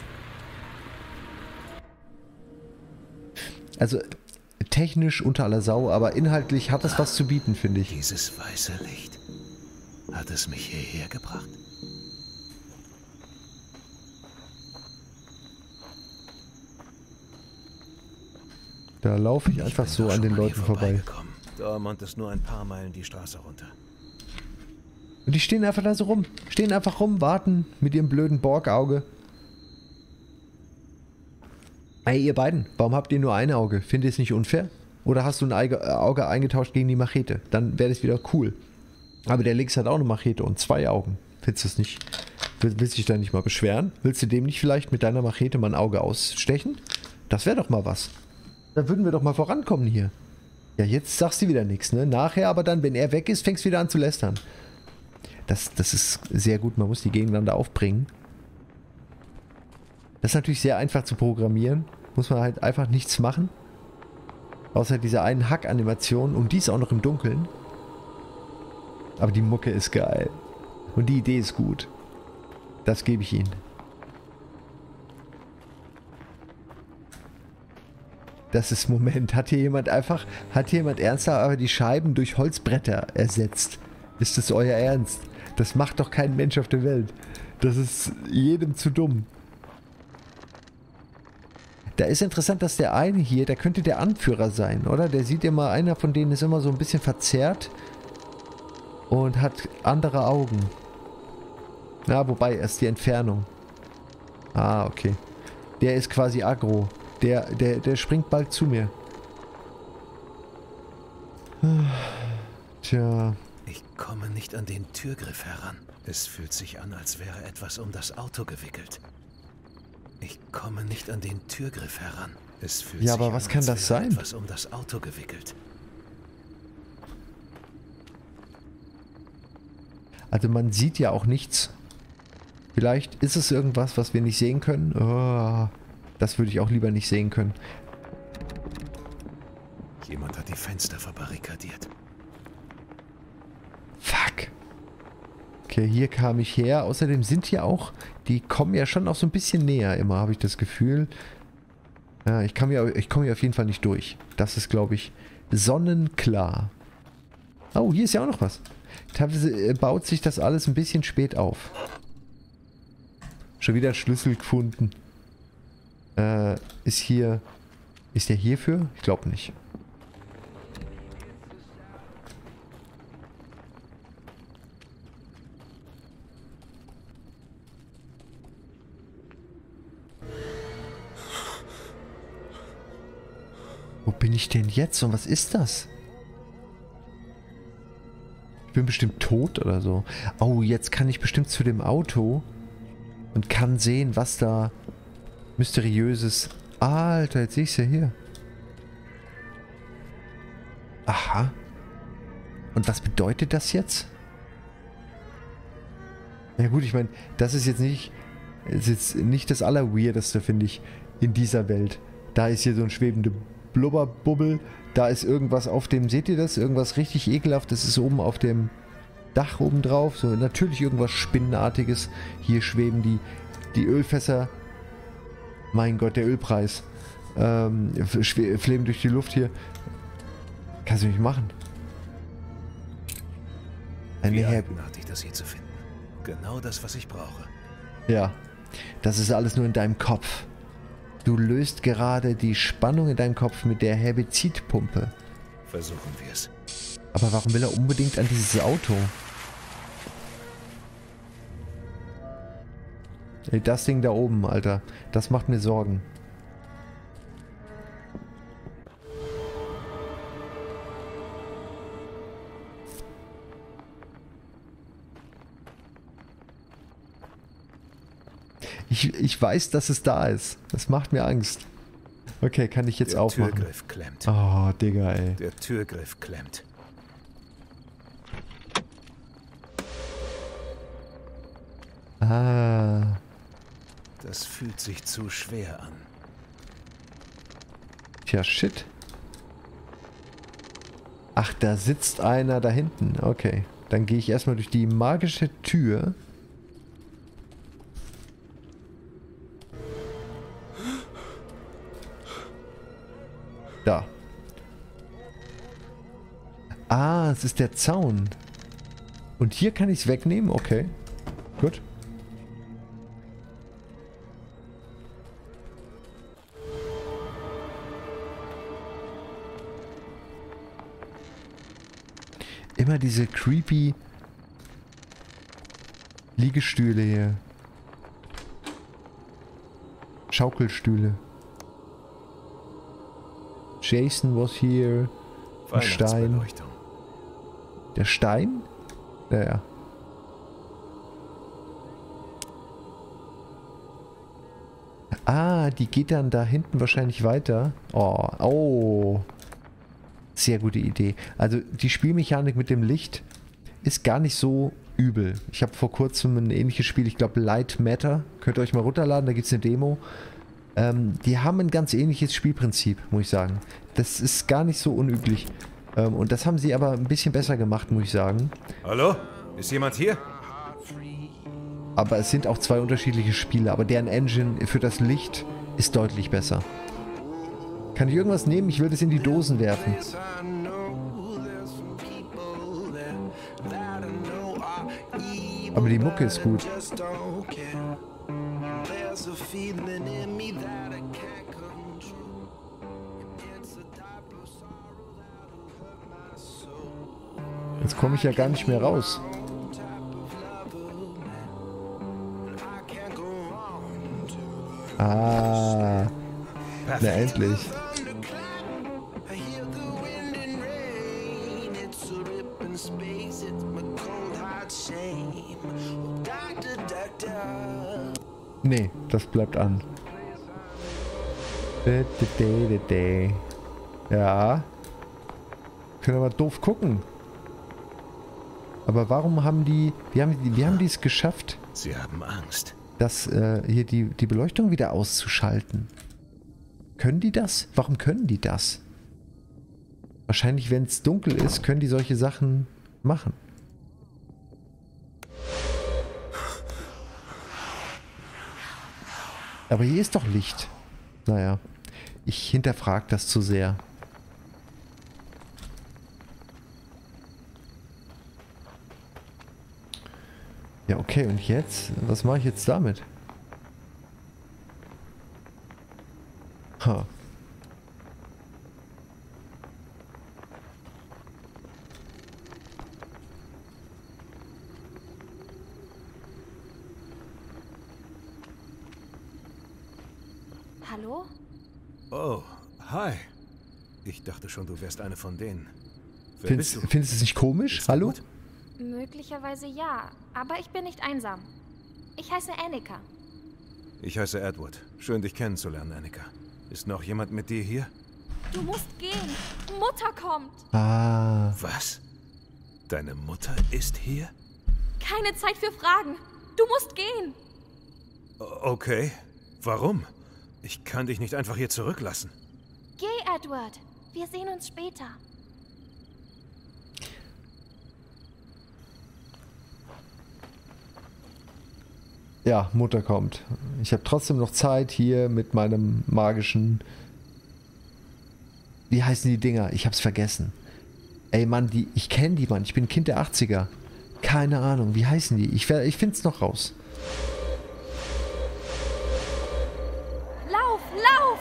Also, technisch unter aller Sau, aber inhaltlich hat es was zu bieten, finde ich. Dieses weiße Licht. Hat es mich hierher gebracht? Da laufe ich einfach so an den Leuten vorbei. Dortmund ist nur ein paar Meilen die Straße runter. Und die stehen einfach da so rum. Stehen einfach rum, warten mit ihrem blöden Borgauge. Ey, ihr beiden, warum habt ihr nur ein Auge? Findet ihr es nicht unfair? Oder hast du ein Auge eingetauscht gegen die Machete? Dann wäre das wieder cool. Aber der Links hat auch eine Machete und zwei Augen. Findest du das nicht? Willst du dich da nicht mal beschweren? Willst du dem nicht vielleicht mit deiner Machete mal ein Auge ausstechen? Das wäre doch mal was. Da würden wir doch mal vorankommen hier. Ja, jetzt sagst du wieder nichts, ne? Nachher aber dann, wenn er weg ist, fängst du wieder an zu lästern. Das, das ist sehr gut, man muss die gegeneinander aufbringen. Das ist natürlich sehr einfach zu programmieren. Muss man halt einfach nichts machen. Außer dieser einen Hack-Animation und die ist auch noch im Dunkeln. Aber die Mucke ist geil. Und die Idee ist gut. Das gebe ich ihnen. Das ist Moment. Hat hier jemand einfach, hat hier jemand ernsthaft aber die Scheiben durch Holzbretter ersetzt? Ist das euer Ernst? Das macht doch kein Mensch auf der Welt. Das ist jedem zu dumm. Da ist interessant, dass der eine hier, der könnte der Anführer sein, oder? Der sieht immer, einer von denen ist immer so ein bisschen verzerrt und hat andere Augen. Na, wobei, erst die Entfernung. Ah, okay. Der ist quasi aggro. Der, der, der springt bald zu mir. Tja. Ich komme nicht an den Türgriff heran. Es fühlt sich an, als wäre etwas um das Auto gewickelt. Ich komme nicht an den Türgriff heran. Es fühlt ja, sich aber an, was kann als das wäre sein? etwas um das Auto gewickelt. Also man sieht ja auch nichts. Vielleicht ist es irgendwas, was wir nicht sehen können. Oh, das würde ich auch lieber nicht sehen können. Jemand hat die Fenster verbarrikadiert. Fuck. Okay, hier kam ich her. Außerdem sind hier auch, die kommen ja schon auch so ein bisschen näher immer, habe ich das Gefühl. Ja, ich, kann mir, ich komme hier auf jeden Fall nicht durch. Das ist, glaube ich, sonnenklar. Oh, hier ist ja auch noch was. Teilweise baut sich das alles ein bisschen spät auf. Schon wieder ein Schlüssel gefunden. Äh, ist hier... Ist der hierfür? Ich glaube nicht. Wo bin ich denn jetzt und was ist das? Ich bin bestimmt tot oder so. Oh, jetzt kann ich bestimmt zu dem Auto und kann sehen, was da mysteriöses... Alter, jetzt sehe ich es ja hier. Aha. Und was bedeutet das jetzt? Ja gut, ich meine, das ist jetzt nicht... ist jetzt nicht das Allerweirdeste, finde ich, in dieser Welt. Da ist hier so ein schwebende Blubberbubbel. Da ist irgendwas auf dem... Seht ihr das? Irgendwas richtig ekelhaftes ist oben auf dem Dach oben drauf. So, natürlich irgendwas Spinnenartiges. Hier schweben die, die Ölfässer... Mein Gott, der Ölpreis. Ähm, fliegen durch die Luft hier. Kannst du nicht machen. Eine Wie Herb eigenartig, das hier zu finden. Genau das, was ich brauche. Ja, das ist alles nur in deinem Kopf. Du löst gerade die Spannung in deinem Kopf mit der Herbizidpumpe. Versuchen wir es. Aber warum will er unbedingt an dieses Auto? Ey, das Ding da oben, Alter. Das macht mir Sorgen. Ich, ich weiß, dass es da ist. Das macht mir Angst. Okay, kann ich jetzt Der aufmachen. Der Türgriff klemmt. Oh, Digga, ey. Der Türgriff klemmt. Ah. Das fühlt sich zu schwer an. Tja, shit. Ach, da sitzt einer da hinten. Okay. Dann gehe ich erstmal durch die magische Tür. Da. Ah, es ist der Zaun. Und hier kann ich es wegnehmen? Okay. Gut. Immer diese creepy Liegestühle hier. Schaukelstühle. Jason was here. Ein Stein. Weihnachtsbeleuchtung. Der Stein? Ja, ja. Ah, die geht dann da hinten wahrscheinlich weiter. Oh, oh. Sehr gute Idee. Also die Spielmechanik mit dem Licht ist gar nicht so übel. Ich habe vor kurzem ein ähnliches Spiel, ich glaube Light Matter. Könnt ihr euch mal runterladen, da gibt es eine Demo. Ähm, die haben ein ganz ähnliches Spielprinzip, muss ich sagen. Das ist gar nicht so unüblich. Ähm, und das haben sie aber ein bisschen besser gemacht, muss ich sagen. Hallo? Ist jemand hier? Aber es sind auch zwei unterschiedliche Spiele, aber deren Engine für das Licht ist deutlich besser. Kann ich irgendwas nehmen? Ich will das in die Dosen werfen. Aber die Mucke ist gut. Jetzt komme ich ja gar nicht mehr raus. Ah, na endlich. Nee, das bleibt an. Ja. Können aber doof gucken. Aber warum haben die... Wie haben die, wie haben die es geschafft? Sie haben Angst. Das, äh, hier die, die Beleuchtung wieder auszuschalten. Können die das? Warum können die das? Wahrscheinlich, wenn es dunkel ist, können die solche Sachen machen. Aber hier ist doch Licht. Naja, ich hinterfrage das zu sehr. Ja, okay, und jetzt? Was mache ich jetzt damit? Ha. Hallo? Oh, hi. Ich dachte schon, du wärst eine von denen. Wer Findest, bist du? findest du es nicht komisch? Geht's dir Hallo? gut? Möglicherweise ja, aber ich bin nicht einsam. Ich heiße Annika. Ich heiße Edward. Schön, dich kennenzulernen, Annika. Ist noch jemand mit dir hier? Du musst gehen. Mutter kommt. Ah. Was? Deine Mutter ist hier? Keine Zeit für Fragen. Du musst gehen. O- Okay. Warum? Ich kann dich nicht einfach hier zurücklassen. Geh, Edward. Wir sehen uns später. Ja, Mutter kommt. Ich habe trotzdem noch Zeit hier mit meinem magischen... Wie heißen die Dinger? Ich hab's vergessen. Ey Mann, die, ich kenne die, Mann. Ich bin Kind der achtziger. Keine Ahnung, wie heißen die? Ich, ich find's noch raus. Lauf, lauf!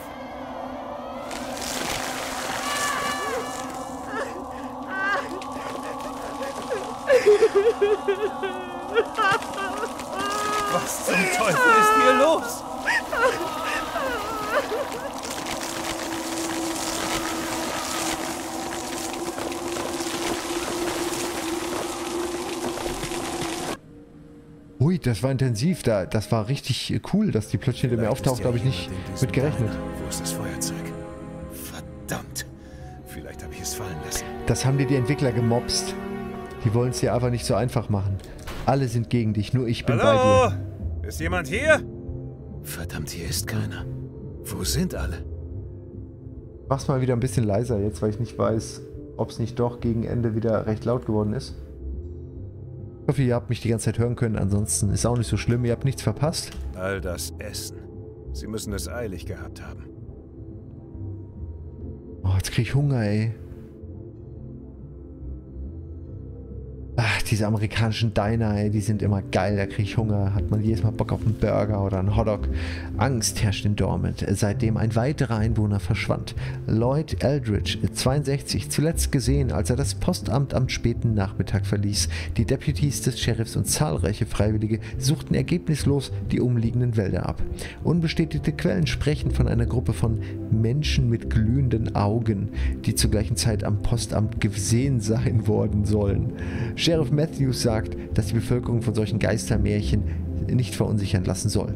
Was zum Teufel ist hier los? Ui, das war intensiv. Da, das war richtig cool, dass die plötzlich hinter mir Vielleicht auftaucht. ist Da habe ich ja nicht jemand in diesem mit gerechnet. Diner. Wo ist das Feuerzeug? Verdammt. Vielleicht habe ich es fallen lassen. Das haben dir die Entwickler gemobst. Die wollen es dir einfach nicht so einfach machen. Alle sind gegen dich, nur ich bin bei Hallo? dir. Ist jemand hier? Verdammt, hier ist keiner. Wo sind alle? Mach's mal wieder ein bisschen leiser jetzt, weil ich nicht weiß, ob es nicht doch gegen Ende wieder recht laut geworden ist. Ich hoffe, ihr habt mich die ganze Zeit hören können. Ansonsten ist auch nicht so schlimm. Ihr habt nichts verpasst. All das Essen. Sie müssen es eilig gehabt haben. Oh, jetzt krieg ich Hunger, ey. Ach, diese amerikanischen Diner, ey, die sind immer geil, da kriege ich Hunger, hat man jedes Mal Bock auf einen Burger oder einen Hotdog. Angst herrscht in Dormant, seitdem ein weiterer Einwohner verschwand. Lloyd Eldridge, zweiundsechzig, zuletzt gesehen, als er das Postamt am späten Nachmittag verließ. Die Deputies des Sheriffs und zahlreiche Freiwillige suchten ergebnislos die umliegenden Wälder ab. Unbestätigte Quellen sprechen von einer Gruppe von Menschen mit glühenden Augen, die zur gleichen Zeit am Postamt gesehen sein worden sollen. Sheriff Matthews sagt, dass die Bevölkerung von solchen Geistermärchen nicht verunsichern lassen soll.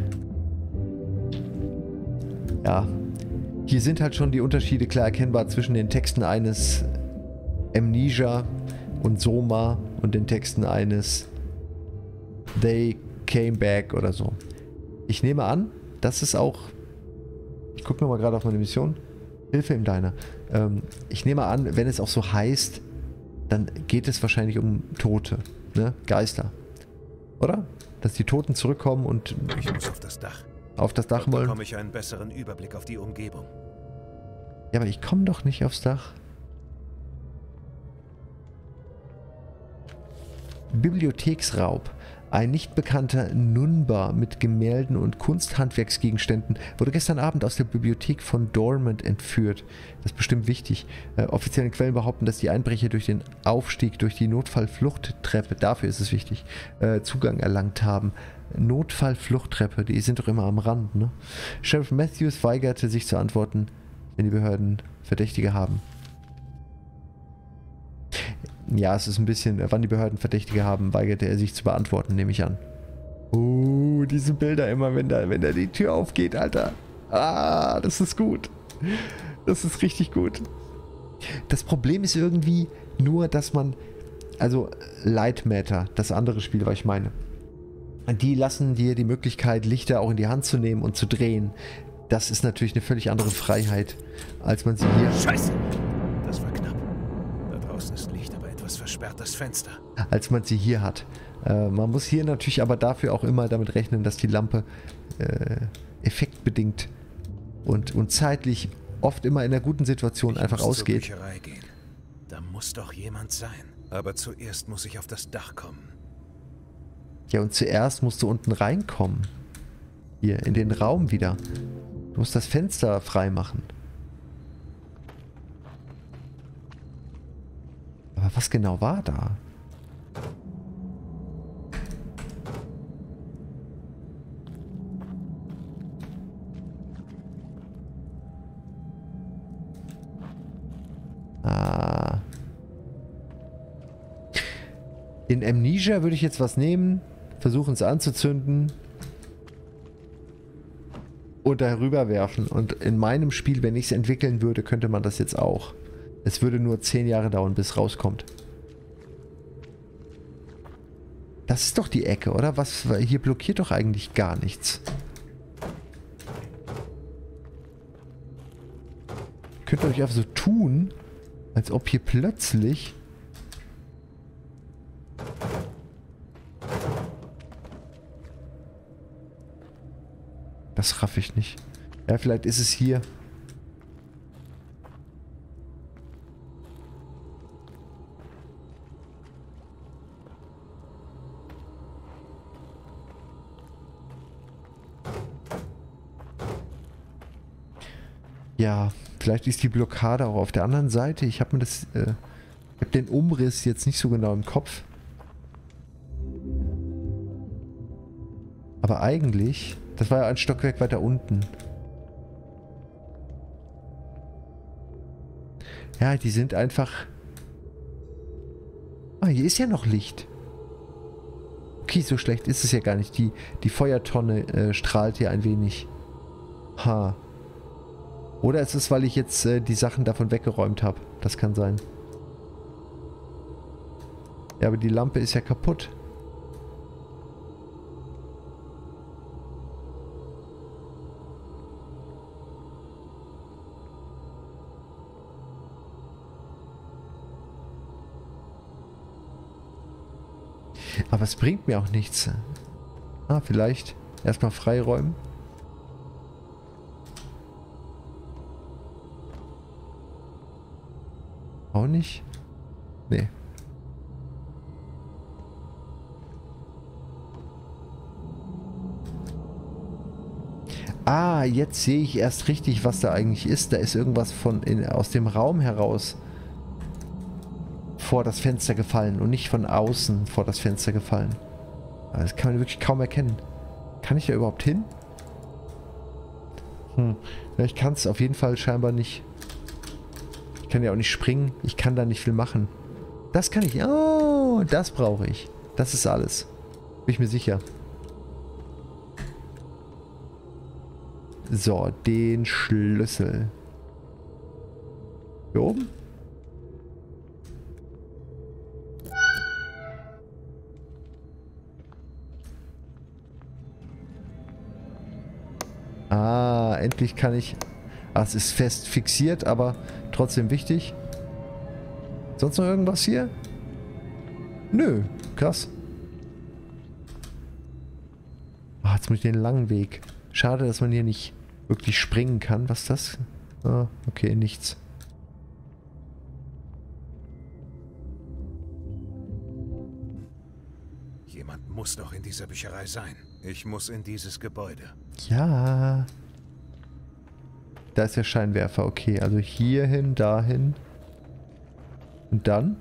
Ja, hier sind halt schon die Unterschiede klar erkennbar zwischen den Texten eines Amnesia und Soma und den Texten eines They Came Back oder so. Ich nehme an, das ist auch... Ich gucke nochmal gerade auf meine Mission. Hilfe im Diner. Ähm, ich nehme an, wenn es auch so heißt, dann geht es wahrscheinlich um Tote, ne? Geister. Oder? Dass die Toten zurückkommen und Ich muss auf das Dach. auf das Dach Dort wollen. bekomme ich einen besseren Überblick auf die Umgebung. Ja, aber ich komme doch nicht aufs Dach. Bibliotheksraub. Ein nicht bekannter Nunba mit Gemälden und Kunsthandwerksgegenständen wurde gestern Abend aus der Bibliothek von Dormant entführt. Das ist bestimmt wichtig. Äh, offizielle Quellen behaupten, dass die Einbrecher durch den Aufstieg durch die Notfallfluchttreppe, dafür ist es wichtig, äh, Zugang erlangt haben. Notfallfluchttreppe, die sind doch immer am Rand, ne? Sheriff Matthews weigerte sich zu antworten, wenn die Behörden Verdächtige haben. Ja, es ist ein bisschen, wann die Behörden Verdächtige haben, weigerte er sich zu beantworten, nehme ich an. Oh, diese Bilder immer, wenn da, wenn da die Tür aufgeht, Alter. Ah, das ist gut. Das ist richtig gut. Das Problem ist irgendwie nur, dass man, also Light Matter, das andere Spiel, was ich meine, die lassen dir die Möglichkeit, Lichter auch in die Hand zu nehmen und zu drehen. Das ist natürlich eine völlig andere Freiheit, als man sie hier... Scheiße! Das war knapp. Da draußen ist Licht, aber etwas versperrt das Fenster. als man sie hier hat. Äh, man muss hier natürlich aber dafür auch immer damit rechnen, dass die Lampe äh, effektbedingt und, und zeitlich oft immer in einer guten Situation Ich einfach muss ausgeht. Zur Bücherei gehen. Da muss doch jemand sein. Aber zuerst muss ich auf das Dach kommen. Ja, und zuerst musst du unten reinkommen. Hier, in den Raum wieder. Du musst das Fenster freimachen. Aber was genau war da? Ah. In Amnesia würde ich jetzt was nehmen, versuchen es anzuzünden und darüber werfen. Und in meinem Spiel, wenn ich es entwickeln würde, könnte man das jetzt auch. Es würde nur zehn Jahre dauern, bis es rauskommt. Das ist doch die Ecke, oder? Was, hier blockiert doch eigentlich gar nichts. Könnt ihr euch einfach so tun, als ob hier plötzlich... Das raff ich nicht. Ja, vielleicht ist es hier. Ja, vielleicht ist die Blockade auch auf der anderen Seite. Ich habe mir das, äh, ich habe den Umriss jetzt nicht so genau im Kopf. Aber eigentlich, das war ja ein Stockwerk weiter unten. Ja, die sind einfach... Ah, hier ist ja noch Licht. Okay, so schlecht ist es ja gar nicht. Die, die Feuertonne äh, strahlt hier ein wenig. Ha. Oder ist es, weil ich jetzt äh, die Sachen davon weggeräumt habe. Das kann sein. Ja, aber die Lampe ist ja kaputt. Aber es bringt mir auch nichts. Ah, vielleicht erstmal freiräumen. Auch nicht? Nee. Ah, jetzt sehe ich erst richtig, was da eigentlich ist. Da ist irgendwas von in, aus dem Raum heraus vor das Fenster gefallen und nicht von außen vor das Fenster gefallen. Das kann man wirklich kaum erkennen. Kann ich da überhaupt hin? Hm. Ja, ich kann es auf jeden Fall scheinbar nicht. Ich kann ja auch nicht springen. Ich kann da nicht viel machen. Das kann ich. Oh, das brauche ich. Das ist alles. Bin ich mir sicher. So, den Schlüssel. Hier oben? Ah, endlich kann ich... Ah, es ist fest fixiert, aber trotzdem wichtig. Sonst noch irgendwas hier? Nö, krass. Ah, jetzt muss ich den langen Weg. Schade, dass man hier nicht wirklich springen kann. Was ist das? Ah, okay, nichts. Jemand muss doch in dieser Bücherei sein. Ich muss in dieses Gebäude. Ja. Da ist der Scheinwerfer. Okay, also hierhin, dahin. Und dann?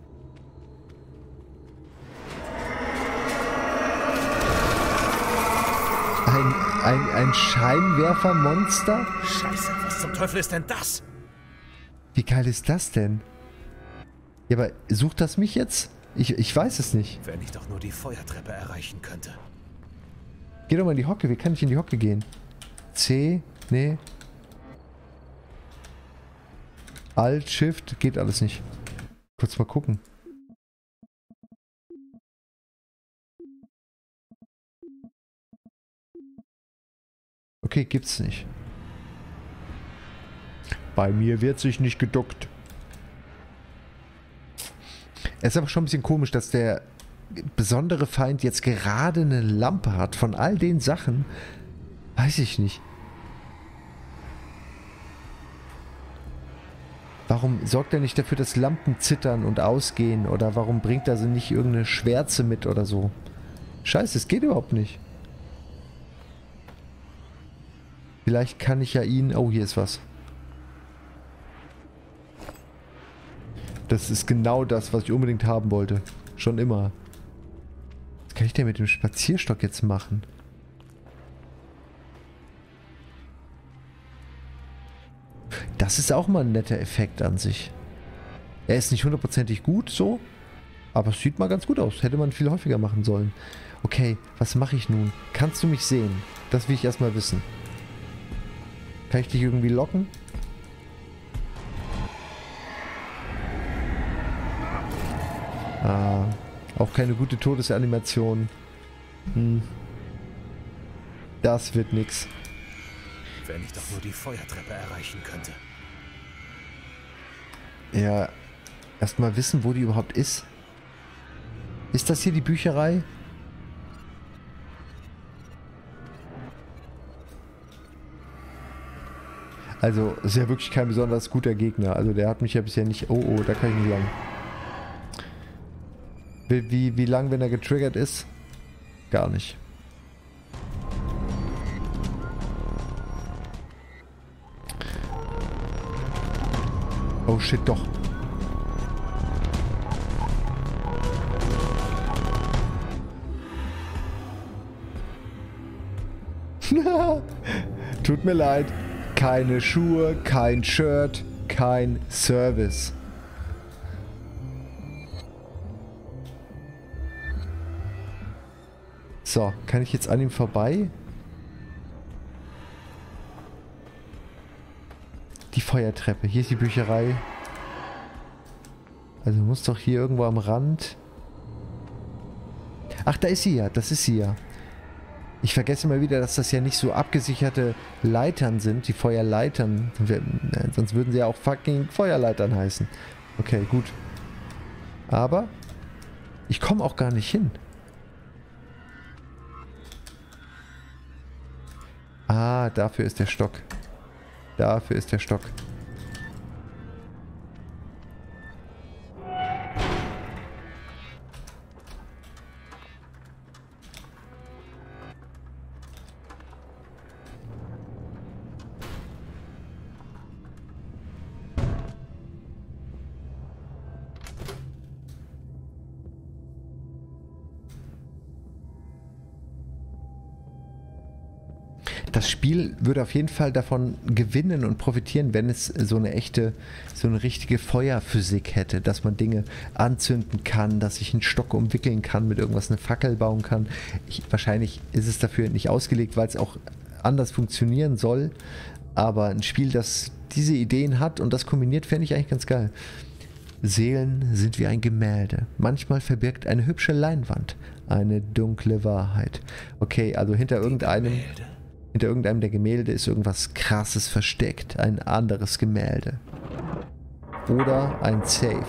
Ein, ein, ein Scheinwerfermonster? Scheiße, was zum Teufel ist denn das? Wie geil ist das denn? Ja, aber sucht das mich jetzt? Ich, ich weiß es nicht. Wenn ich doch nur die Feuertreppe erreichen könnte. Geh doch mal in die Hocke. Wie kann ich in die Hocke gehen? C? Nee. Alt, Shift. Geht alles nicht. Kurz mal gucken. Okay, gibt's nicht. Bei mir wird sich nicht geduckt. Es ist aber schon ein bisschen komisch, dass der besondere Feind jetzt gerade eine Lampe hat. Von all den Sachen, weiß ich nicht. Warum sorgt er nicht dafür, dass Lampen zittern und ausgehen? Oder warum bringt er so nicht irgendeine Schwärze mit oder so? Scheiße, es geht überhaupt nicht. Vielleicht kann ich ja ihn... Oh, hier ist was. Das ist genau das, was ich unbedingt haben wollte. Schon immer. Was kann ich denn mit dem Spazierstock jetzt machen? Das ist auch mal ein netter Effekt an sich. Er ist nicht hundertprozentig gut so, aber es sieht mal ganz gut aus. Hätte man viel häufiger machen sollen. Okay, was mache ich nun? Kannst du mich sehen? Das will ich erstmal wissen. Kann ich dich irgendwie locken? Ah, auch keine gute Todesanimation. Hm. Das wird nix. Wenn ich doch nur die Feuertreppe erreichen könnte. Ja, erstmal wissen, wo die überhaupt ist. Ist das hier die Bücherei? Also, ist ja wirklich kein besonders guter Gegner. Also, der hat mich ja bisher nicht... Oh, oh, da kann ich nicht lang. Wie, wie, wie lang, wenn er getriggert ist? Gar nicht. Oh shit, doch. Tut mir leid. Keine Schuhe, kein Shirt, kein Service. So, kann ich jetzt an ihm vorbei? Die Feuertreppe. Hier ist die Bücherei. Also muss doch hier irgendwo am Rand... Ach, da ist sie ja. Das ist sie ja. Ich vergesse immer wieder, dass das ja nicht so abgesicherte Leitern sind. Die Feuerleitern. Sonst würden sie ja auch fucking Feuerleitern heißen. Okay, gut. Aber ich komme auch gar nicht hin. Ah, dafür ist der Stock. Dafür ist der Stock. das Spiel würde auf jeden Fall davon gewinnen und profitieren, wenn es so eine echte, so eine richtige Feuerphysik hätte, dass man Dinge anzünden kann, dass ich einen Stock umwickeln kann, mit irgendwas eine Fackel bauen kann. Ich, wahrscheinlich ist es dafür nicht ausgelegt, weil es auch anders funktionieren soll, aber ein Spiel, das diese Ideen hat und das kombiniert, fände ich eigentlich ganz geil. Seelen sind wie ein Gemälde. Manchmal verbirgt eine hübsche Leinwand eine dunkle Wahrheit. Okay, also hinter irgendeinem, hinter irgendeinem der Gemälde ist irgendwas Krasses versteckt. Ein anderes Gemälde. Oder ein Safe.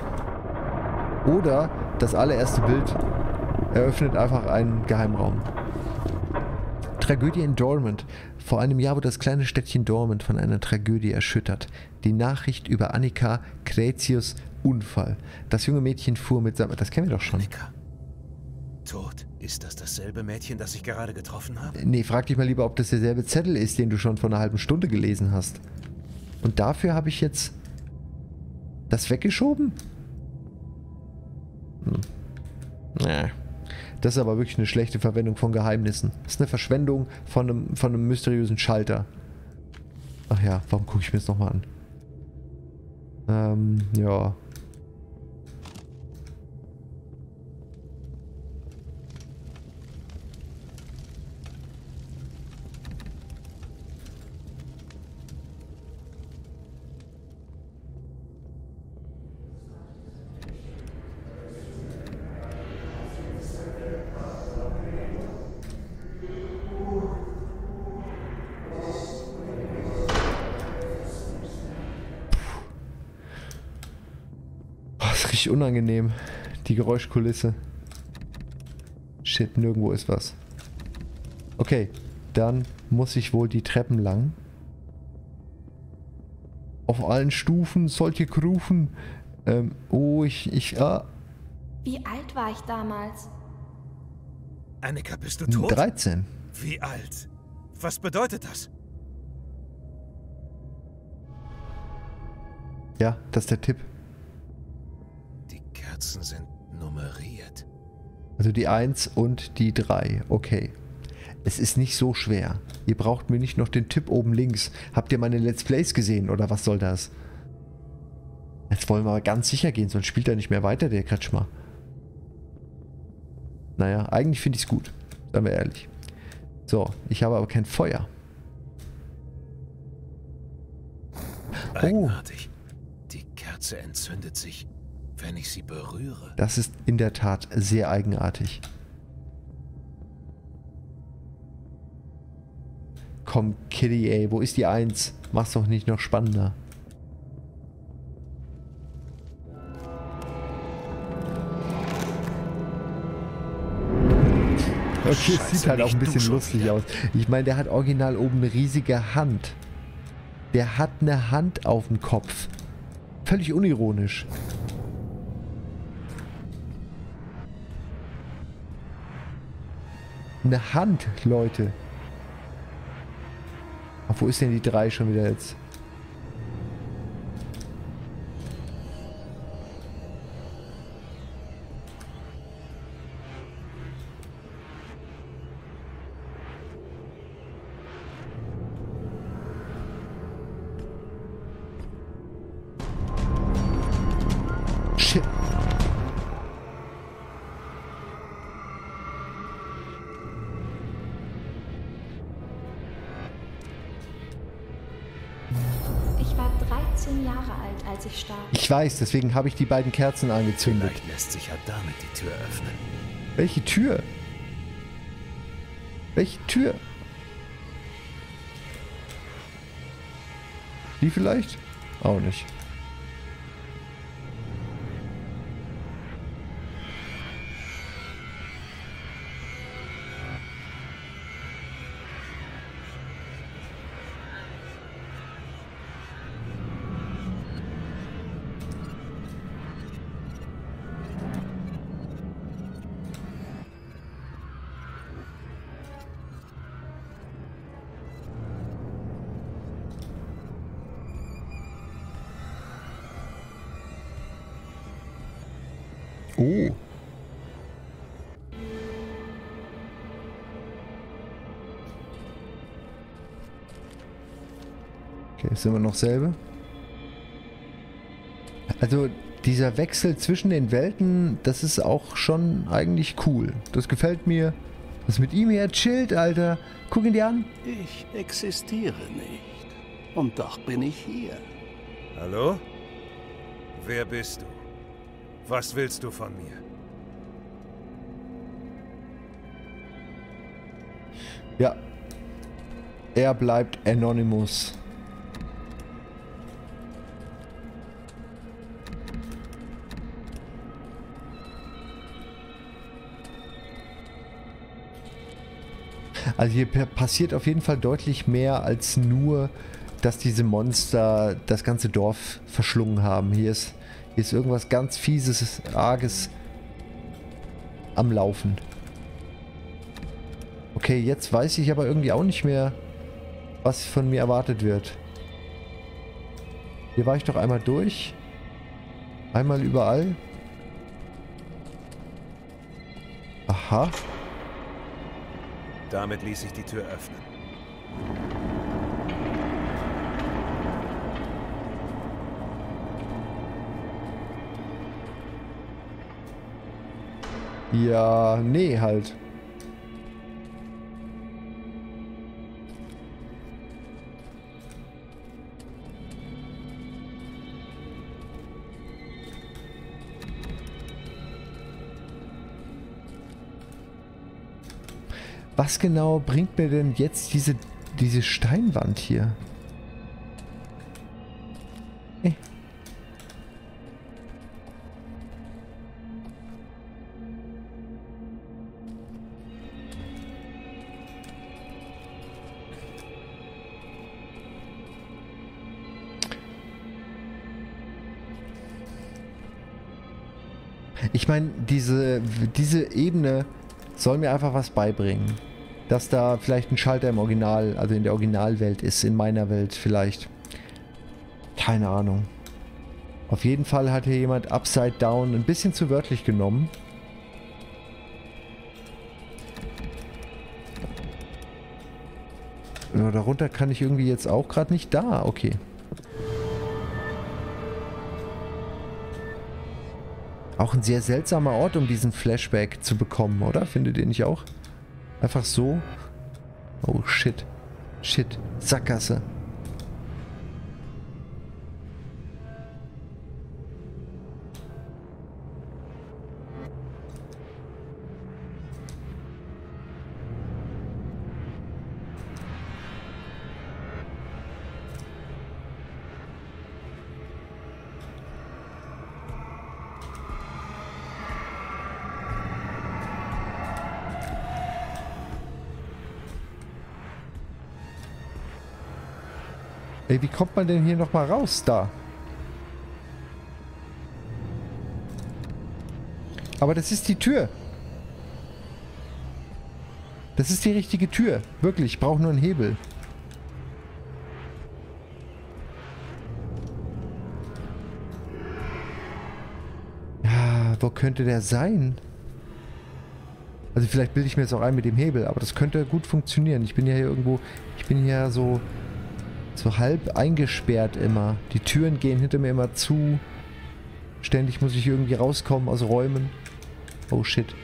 Oder das allererste Bild eröffnet einfach einen Geheimraum. Tragödie in Dormant. Vor einem Jahr wurde das kleine Städtchen Dormant von einer Tragödie erschüttert. Die Nachricht über Annika Kretius Unfall. Das junge Mädchen fuhr mit seinem... Das kennen wir doch schon. Annika. Tot? Ist das dasselbe Mädchen, das ich gerade getroffen habe? Nee, frag dich mal lieber, ob das derselbe Zettel ist, den du schon vor einer halben Stunde gelesen hast. Und dafür habe ich jetzt das weggeschoben? Hm. Nee. Das ist aber wirklich eine schlechte Verwendung von Geheimnissen. Das ist eine Verschwendung von einem, von einem mysteriösen Schalter. Ach ja, warum gucke ich mir das nochmal an? Ähm, ja. Richtig unangenehm, die Geräuschkulisse. Shit, nirgendwo ist was. Okay, dann muss ich wohl die Treppen lang. Auf allen Stufen solche Grufen. Ähm, oh, ich, ich, ah. Wie alt war ich damals? Annika, bist du tot? dreizehn. Wie alt? Was bedeutet das? Ja, das ist der Tipp. Die Kerzen sind nummeriert. Also die eins und die drei. Okay. Es ist nicht so schwer. Ihr braucht mir nicht noch den Tipp oben links. Habt ihr meine Let's Plays gesehen oder was soll das? Jetzt wollen wir aber ganz sicher gehen, sonst spielt er nicht mehr weiter, der Kretschmer. Naja, eigentlich finde ich es gut. Seien wir ehrlich. So, ich habe aber kein Feuer. Eigenartig. Die Kerze entzündet sich, wenn ich sie berühre. Das ist in der Tat sehr eigenartig. Komm, Kitty, ey, wo ist die eins? Mach's doch nicht noch spannender. Okay, es sieht halt auch ein bisschen lustig aus. Ich meine, der hat original oben eine riesige Hand. Der hat eine Hand auf dem Kopf. Völlig unironisch. Eine Hand, Leute. Ach, wo ist denn die drei schon wieder jetzt? Shit. Ich war dreizehn Jahre alt, als ich starb. Ich weiß, deswegen habe ich die beiden Kerzen angezündet. Vielleicht lässt sich ja damit die Tür öffnen. Welche Tür? Welche Tür? Die vielleicht? Auch nicht. Oh. Okay, sind wir noch selber? Also dieser Wechsel zwischen den Welten, das ist auch schon eigentlich cool. Das gefällt mir. Was mit ihm her chillt, Alter. Guck ihn dir an. Ich existiere nicht. Und doch bin ich hier. Hallo? Wer bist du? Was willst du von mir? Ja. Er bleibt Anonymous. Also hier passiert auf jeden Fall deutlich mehr als nur, dass diese Monster das ganze Dorf verschlungen haben. Hier ist, hier ist irgendwas ganz Fieses, Arges am Laufen. Okay, jetzt weiß ich aber irgendwie auch nicht mehr, was von mir erwartet wird. Hier war ich doch einmal durch. Einmal überall. Aha. Damit ließ sich die Tür öffnen. Ja, nee, halt. Was genau bringt mir denn jetzt diese, diese Steinwand hier? Hey. Ich meine, diese, diese Ebene soll mir einfach was beibringen. Dass da vielleicht ein Schalter im Original, also in der Originalwelt ist, in meiner Welt vielleicht. Keine Ahnung. Auf jeden Fall hat hier jemand Upside Down ein bisschen zu wörtlich genommen. Ja, darunter kann ich irgendwie jetzt auch gerade nicht da. Okay. Auch ein sehr seltsamer Ort, um diesen Flashback zu bekommen, oder? Findet ihr nicht auch? Einfach so. Oh, shit. Shit. Sackgasse. Ey, wie kommt man denn hier nochmal raus? Da. Aber das ist die Tür. Das ist die richtige Tür. Wirklich, ich brauche nur einen Hebel. Ja, wo könnte der sein? Also vielleicht bilde ich mir jetzt auch ein mit dem Hebel, aber das könnte gut funktionieren. Ich bin ja hier irgendwo, ich bin hier so... so halb eingesperrt immer. Die Türen gehen hinter mir immer zu. Ständig muss ich irgendwie rauskommen aus Räumen. Oh shit.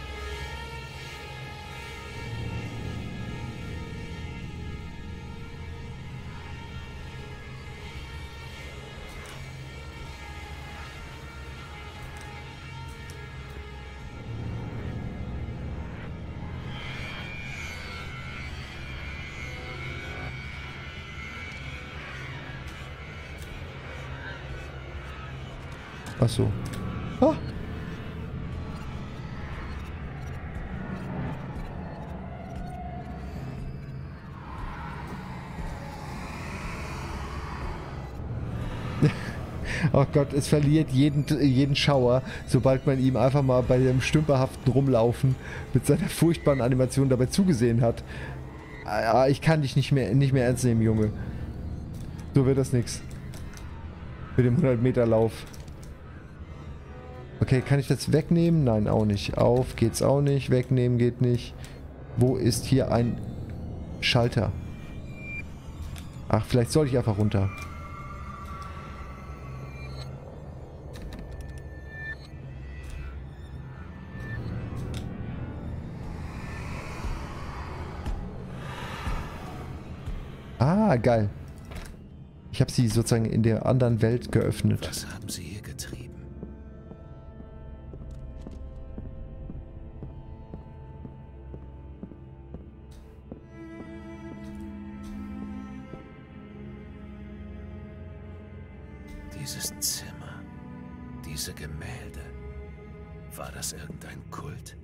Ach so. Ah. Oh Gott, es verliert jeden, jeden Schauer, sobald man ihm einfach mal bei dem stümperhaften Rumlaufen mit seiner furchtbaren Animation dabei zugesehen hat. Ah, ich kann dich nicht mehr, nicht mehr ernst nehmen, Junge. So wird das nix. Mit dem hundert Meter Lauf. Okay, kann ich das wegnehmen? Nein, auch nicht. Auf geht's auch nicht. Wegnehmen geht nicht. Wo ist hier ein Schalter? Ach, vielleicht soll ich einfach runter. Ah, geil. Ich habe sie sozusagen in der anderen Welt geöffnet. Was haben Sie hier getrieben? Dieses Zimmer, diese Gemälde, war das irgendein Kult?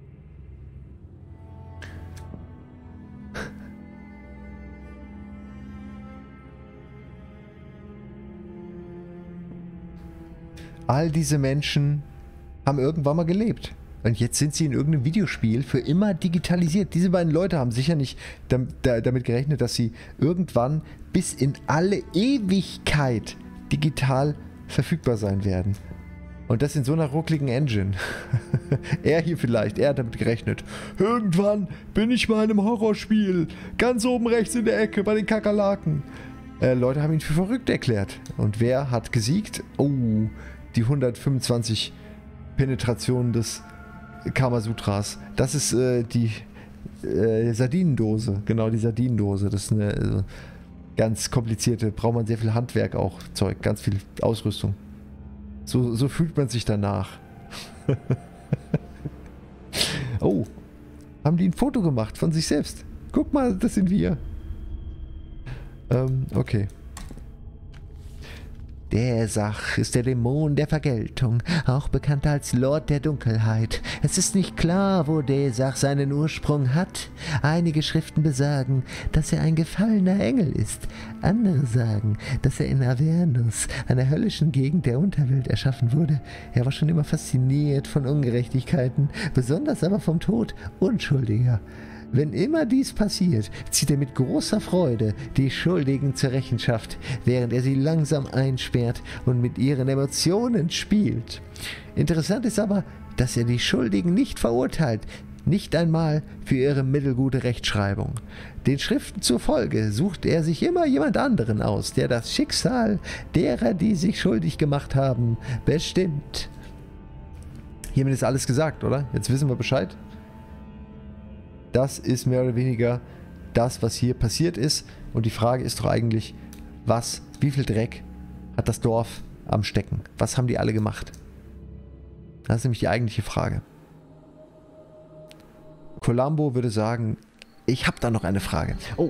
All diese Menschen haben irgendwann mal gelebt. Und jetzt sind sie in irgendeinem Videospiel für immer digitalisiert. Diese beiden Leute haben sicher nicht damit gerechnet, dass sie irgendwann bis in alle Ewigkeit digital verfügbar sein werden. Und das in so einer ruckligen Engine. Er hier vielleicht, er hat damit gerechnet. Irgendwann bin ich mal in einem Horrorspiel. Ganz oben rechts in der Ecke bei den Kakerlaken. Äh, Leute haben ihn für verrückt erklärt. Und wer hat gesiegt? Oh, die hundertfünfundzwanzig Penetrationen des Kamasutras. Das ist äh, die äh, Sardinendose. Genau, die Sardinendose. Das ist eine äh, ganz komplizierte, braucht man sehr viel Handwerk auch, Zeug, ganz viel Ausrüstung. So, so fühlt man sich danach. Oh, haben die ein Foto gemacht von sich selbst? Guck mal, das sind wir. Ähm, okay. Der Sach ist der Dämon der Vergeltung, auch bekannt als Lord der Dunkelheit. Es ist nicht klar, wo der Sach seinen Ursprung hat. Einige Schriften besagen, dass er ein gefallener Engel ist. Andere sagen, dass er in Avernus, einer höllischen Gegend der Unterwelt, erschaffen wurde. Er war schon immer fasziniert von Ungerechtigkeiten, besonders aber vom Tod Unschuldiger. Wenn immer dies passiert, zieht er mit großer Freude die Schuldigen zur Rechenschaft, während er sie langsam einsperrt und mit ihren Emotionen spielt. Interessant ist aber, dass er die Schuldigen nicht verurteilt, nicht einmal für ihre mittelgute Rechtschreibung. Den Schriften zufolge sucht er sich immer jemand anderen aus, der das Schicksal derer, die sich schuldig gemacht haben, bestimmt. Hiermit ist alles gesagt, oder? Jetzt wissen wir Bescheid. Das ist mehr oder weniger das, was hier passiert ist. Und die Frage ist doch eigentlich, was, wie viel Dreck hat das Dorf am Stecken? Was haben die alle gemacht? Das ist nämlich die eigentliche Frage. Columbo würde sagen, ich habe da noch eine Frage. Oh.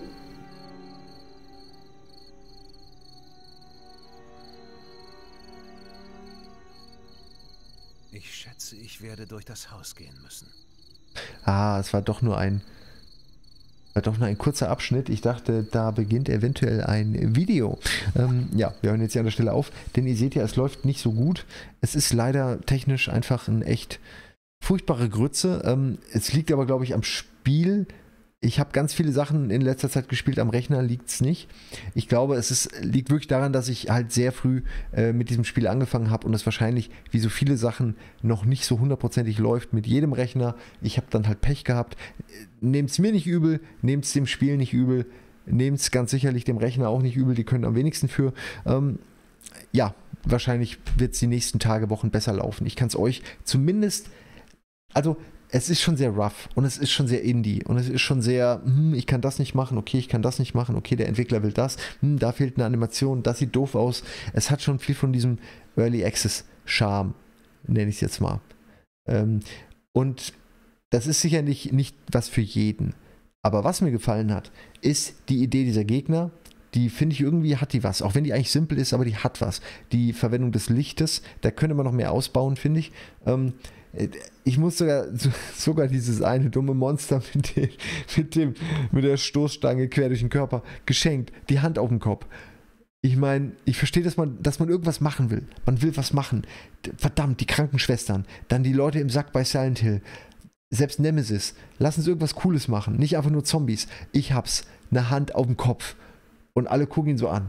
Ich schätze, ich werde durch das Haus gehen müssen. Ah, es war doch nur ein war doch nur ein kurzer Abschnitt. Ich dachte, da beginnt eventuell ein Video. Ähm, ja, wir hören jetzt hier an der Stelle auf, denn ihr seht ja, es läuft nicht so gut. Es ist leider technisch einfach ein echt furchtbare Grütze. Ähm, es liegt aber, glaube ich, am Spiel. Ich habe ganz viele Sachen in letzter Zeit gespielt, am Rechner liegt es nicht. Ich glaube, es ist, liegt wirklich daran, dass ich halt sehr früh äh, mit diesem Spiel angefangen habe und es wahrscheinlich, wie so viele Sachen, noch nicht so hundertprozentig läuft mit jedem Rechner. Ich habe dann halt Pech gehabt. Nehmt es mir nicht übel, nehmt es dem Spiel nicht übel, nehmt es ganz sicherlich dem Rechner auch nicht übel, die können am wenigsten für. Ähm, ja, wahrscheinlich wird es die nächsten Tage, Wochen besser laufen. Ich kann es euch zumindest, also es ist schon sehr rough und es ist schon sehr indie und es ist schon sehr, hm, ich kann das nicht machen, okay, ich kann das nicht machen, okay, der Entwickler will das, hm, da fehlt eine Animation, das sieht doof aus. Es hat schon viel von diesem Early Access Charme, nenne ich es jetzt mal. Ähm, und das ist sicherlich nicht was für jeden. Aber was mir gefallen hat, ist die Idee dieser Gegner. Die finde ich irgendwie, hat die was. Auch wenn die eigentlich simpel ist, aber die hat was. Die Verwendung des Lichtes, da könnte man noch mehr ausbauen, finde ich. Ähm, Ich muss sogar, sogar dieses eine dumme Monster mit, dem, mit, dem, mit der Stoßstange quer durch den Körper geschenkt, die Hand auf dem Kopf. Ich meine, ich verstehe, dass man, dass man irgendwas machen will. Man will was machen. Verdammt, die Krankenschwestern, dann die Leute im Sack bei Silent Hill, selbst Nemesis. Lassen sie irgendwas Cooles machen, nicht einfach nur Zombies. Ich hab's, eine Hand auf dem Kopf und alle gucken ihn so an.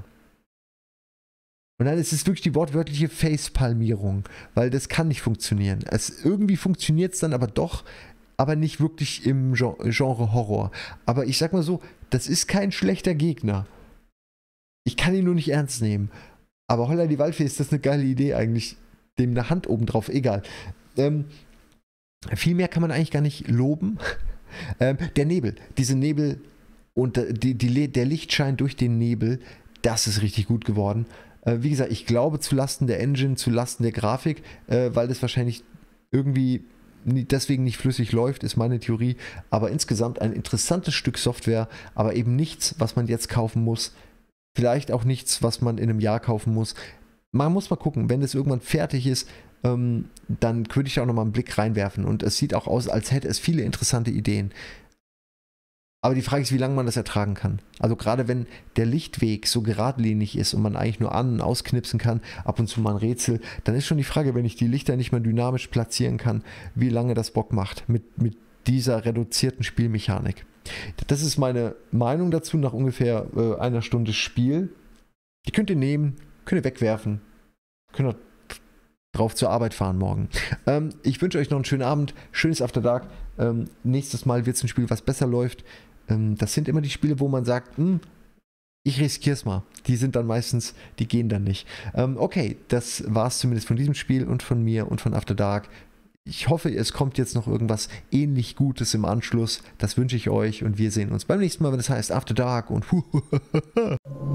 Und dann ist es wirklich die wortwörtliche Facepalmierung, weil das kann nicht funktionieren. Es, irgendwie funktioniert es dann aber doch, aber nicht wirklich im Genre Horror. Aber ich sag mal so, das ist kein schlechter Gegner. ich kann ihn nur nicht ernst nehmen. Aber Holla die Waldfee, ist das eine geile Idee eigentlich. Dem eine Hand oben drauf, egal. Ähm, viel mehr kann man eigentlich gar nicht loben. ähm, der Nebel, diese Nebel und die, die, der Lichtschein durch den Nebel, das ist richtig gut geworden. Äh, wie gesagt, ich glaube zulasten der Engine, zulasten der Grafik, äh, weil das wahrscheinlich irgendwie deswegen nicht flüssig läuft, ist meine Theorie. Aber insgesamt ein interessantes Stück Software, aber eben nichts, was man jetzt kaufen muss. Vielleicht auch nichts, was man in einem Jahr kaufen muss. Man muss mal gucken, wenn das irgendwann fertig ist, ähm, dann würde ich da auch nochmal einen Blick reinwerfen. Und es sieht auch aus, als hätte es viele interessante Ideen. Aber die Frage ist, wie lange man das ertragen kann. Also gerade wenn der Lichtweg so geradlinig ist und man eigentlich nur an- und ausknipsen kann, ab und zu mal ein Rätsel, dann ist schon die Frage, wenn ich die Lichter nicht mehr dynamisch platzieren kann, wie lange das Bock macht mit, mit dieser reduzierten Spielmechanik. Das ist meine Meinung dazu nach ungefähr äh, einer Stunde Spiel. Die könnt ihr nehmen, könnt ihr wegwerfen, könnt ihr drauf zur Arbeit fahren morgen. Ähm, ich wünsche euch noch einen schönen Abend, schönes After Dark. Ähm, nächstes Mal wird es ein Spiel, was besser läuft. Ähm, das sind immer die Spiele, wo man sagt, hm, ich riskiere es mal. Die sind dann meistens, die gehen dann nicht. Ähm, okay, das war es zumindest von diesem Spiel und von mir und von After Dark. Ich hoffe, es kommt jetzt noch irgendwas ähnlich Gutes im Anschluss. Das wünsche ich euch und wir sehen uns beim nächsten Mal, wenn es heißt After Dark und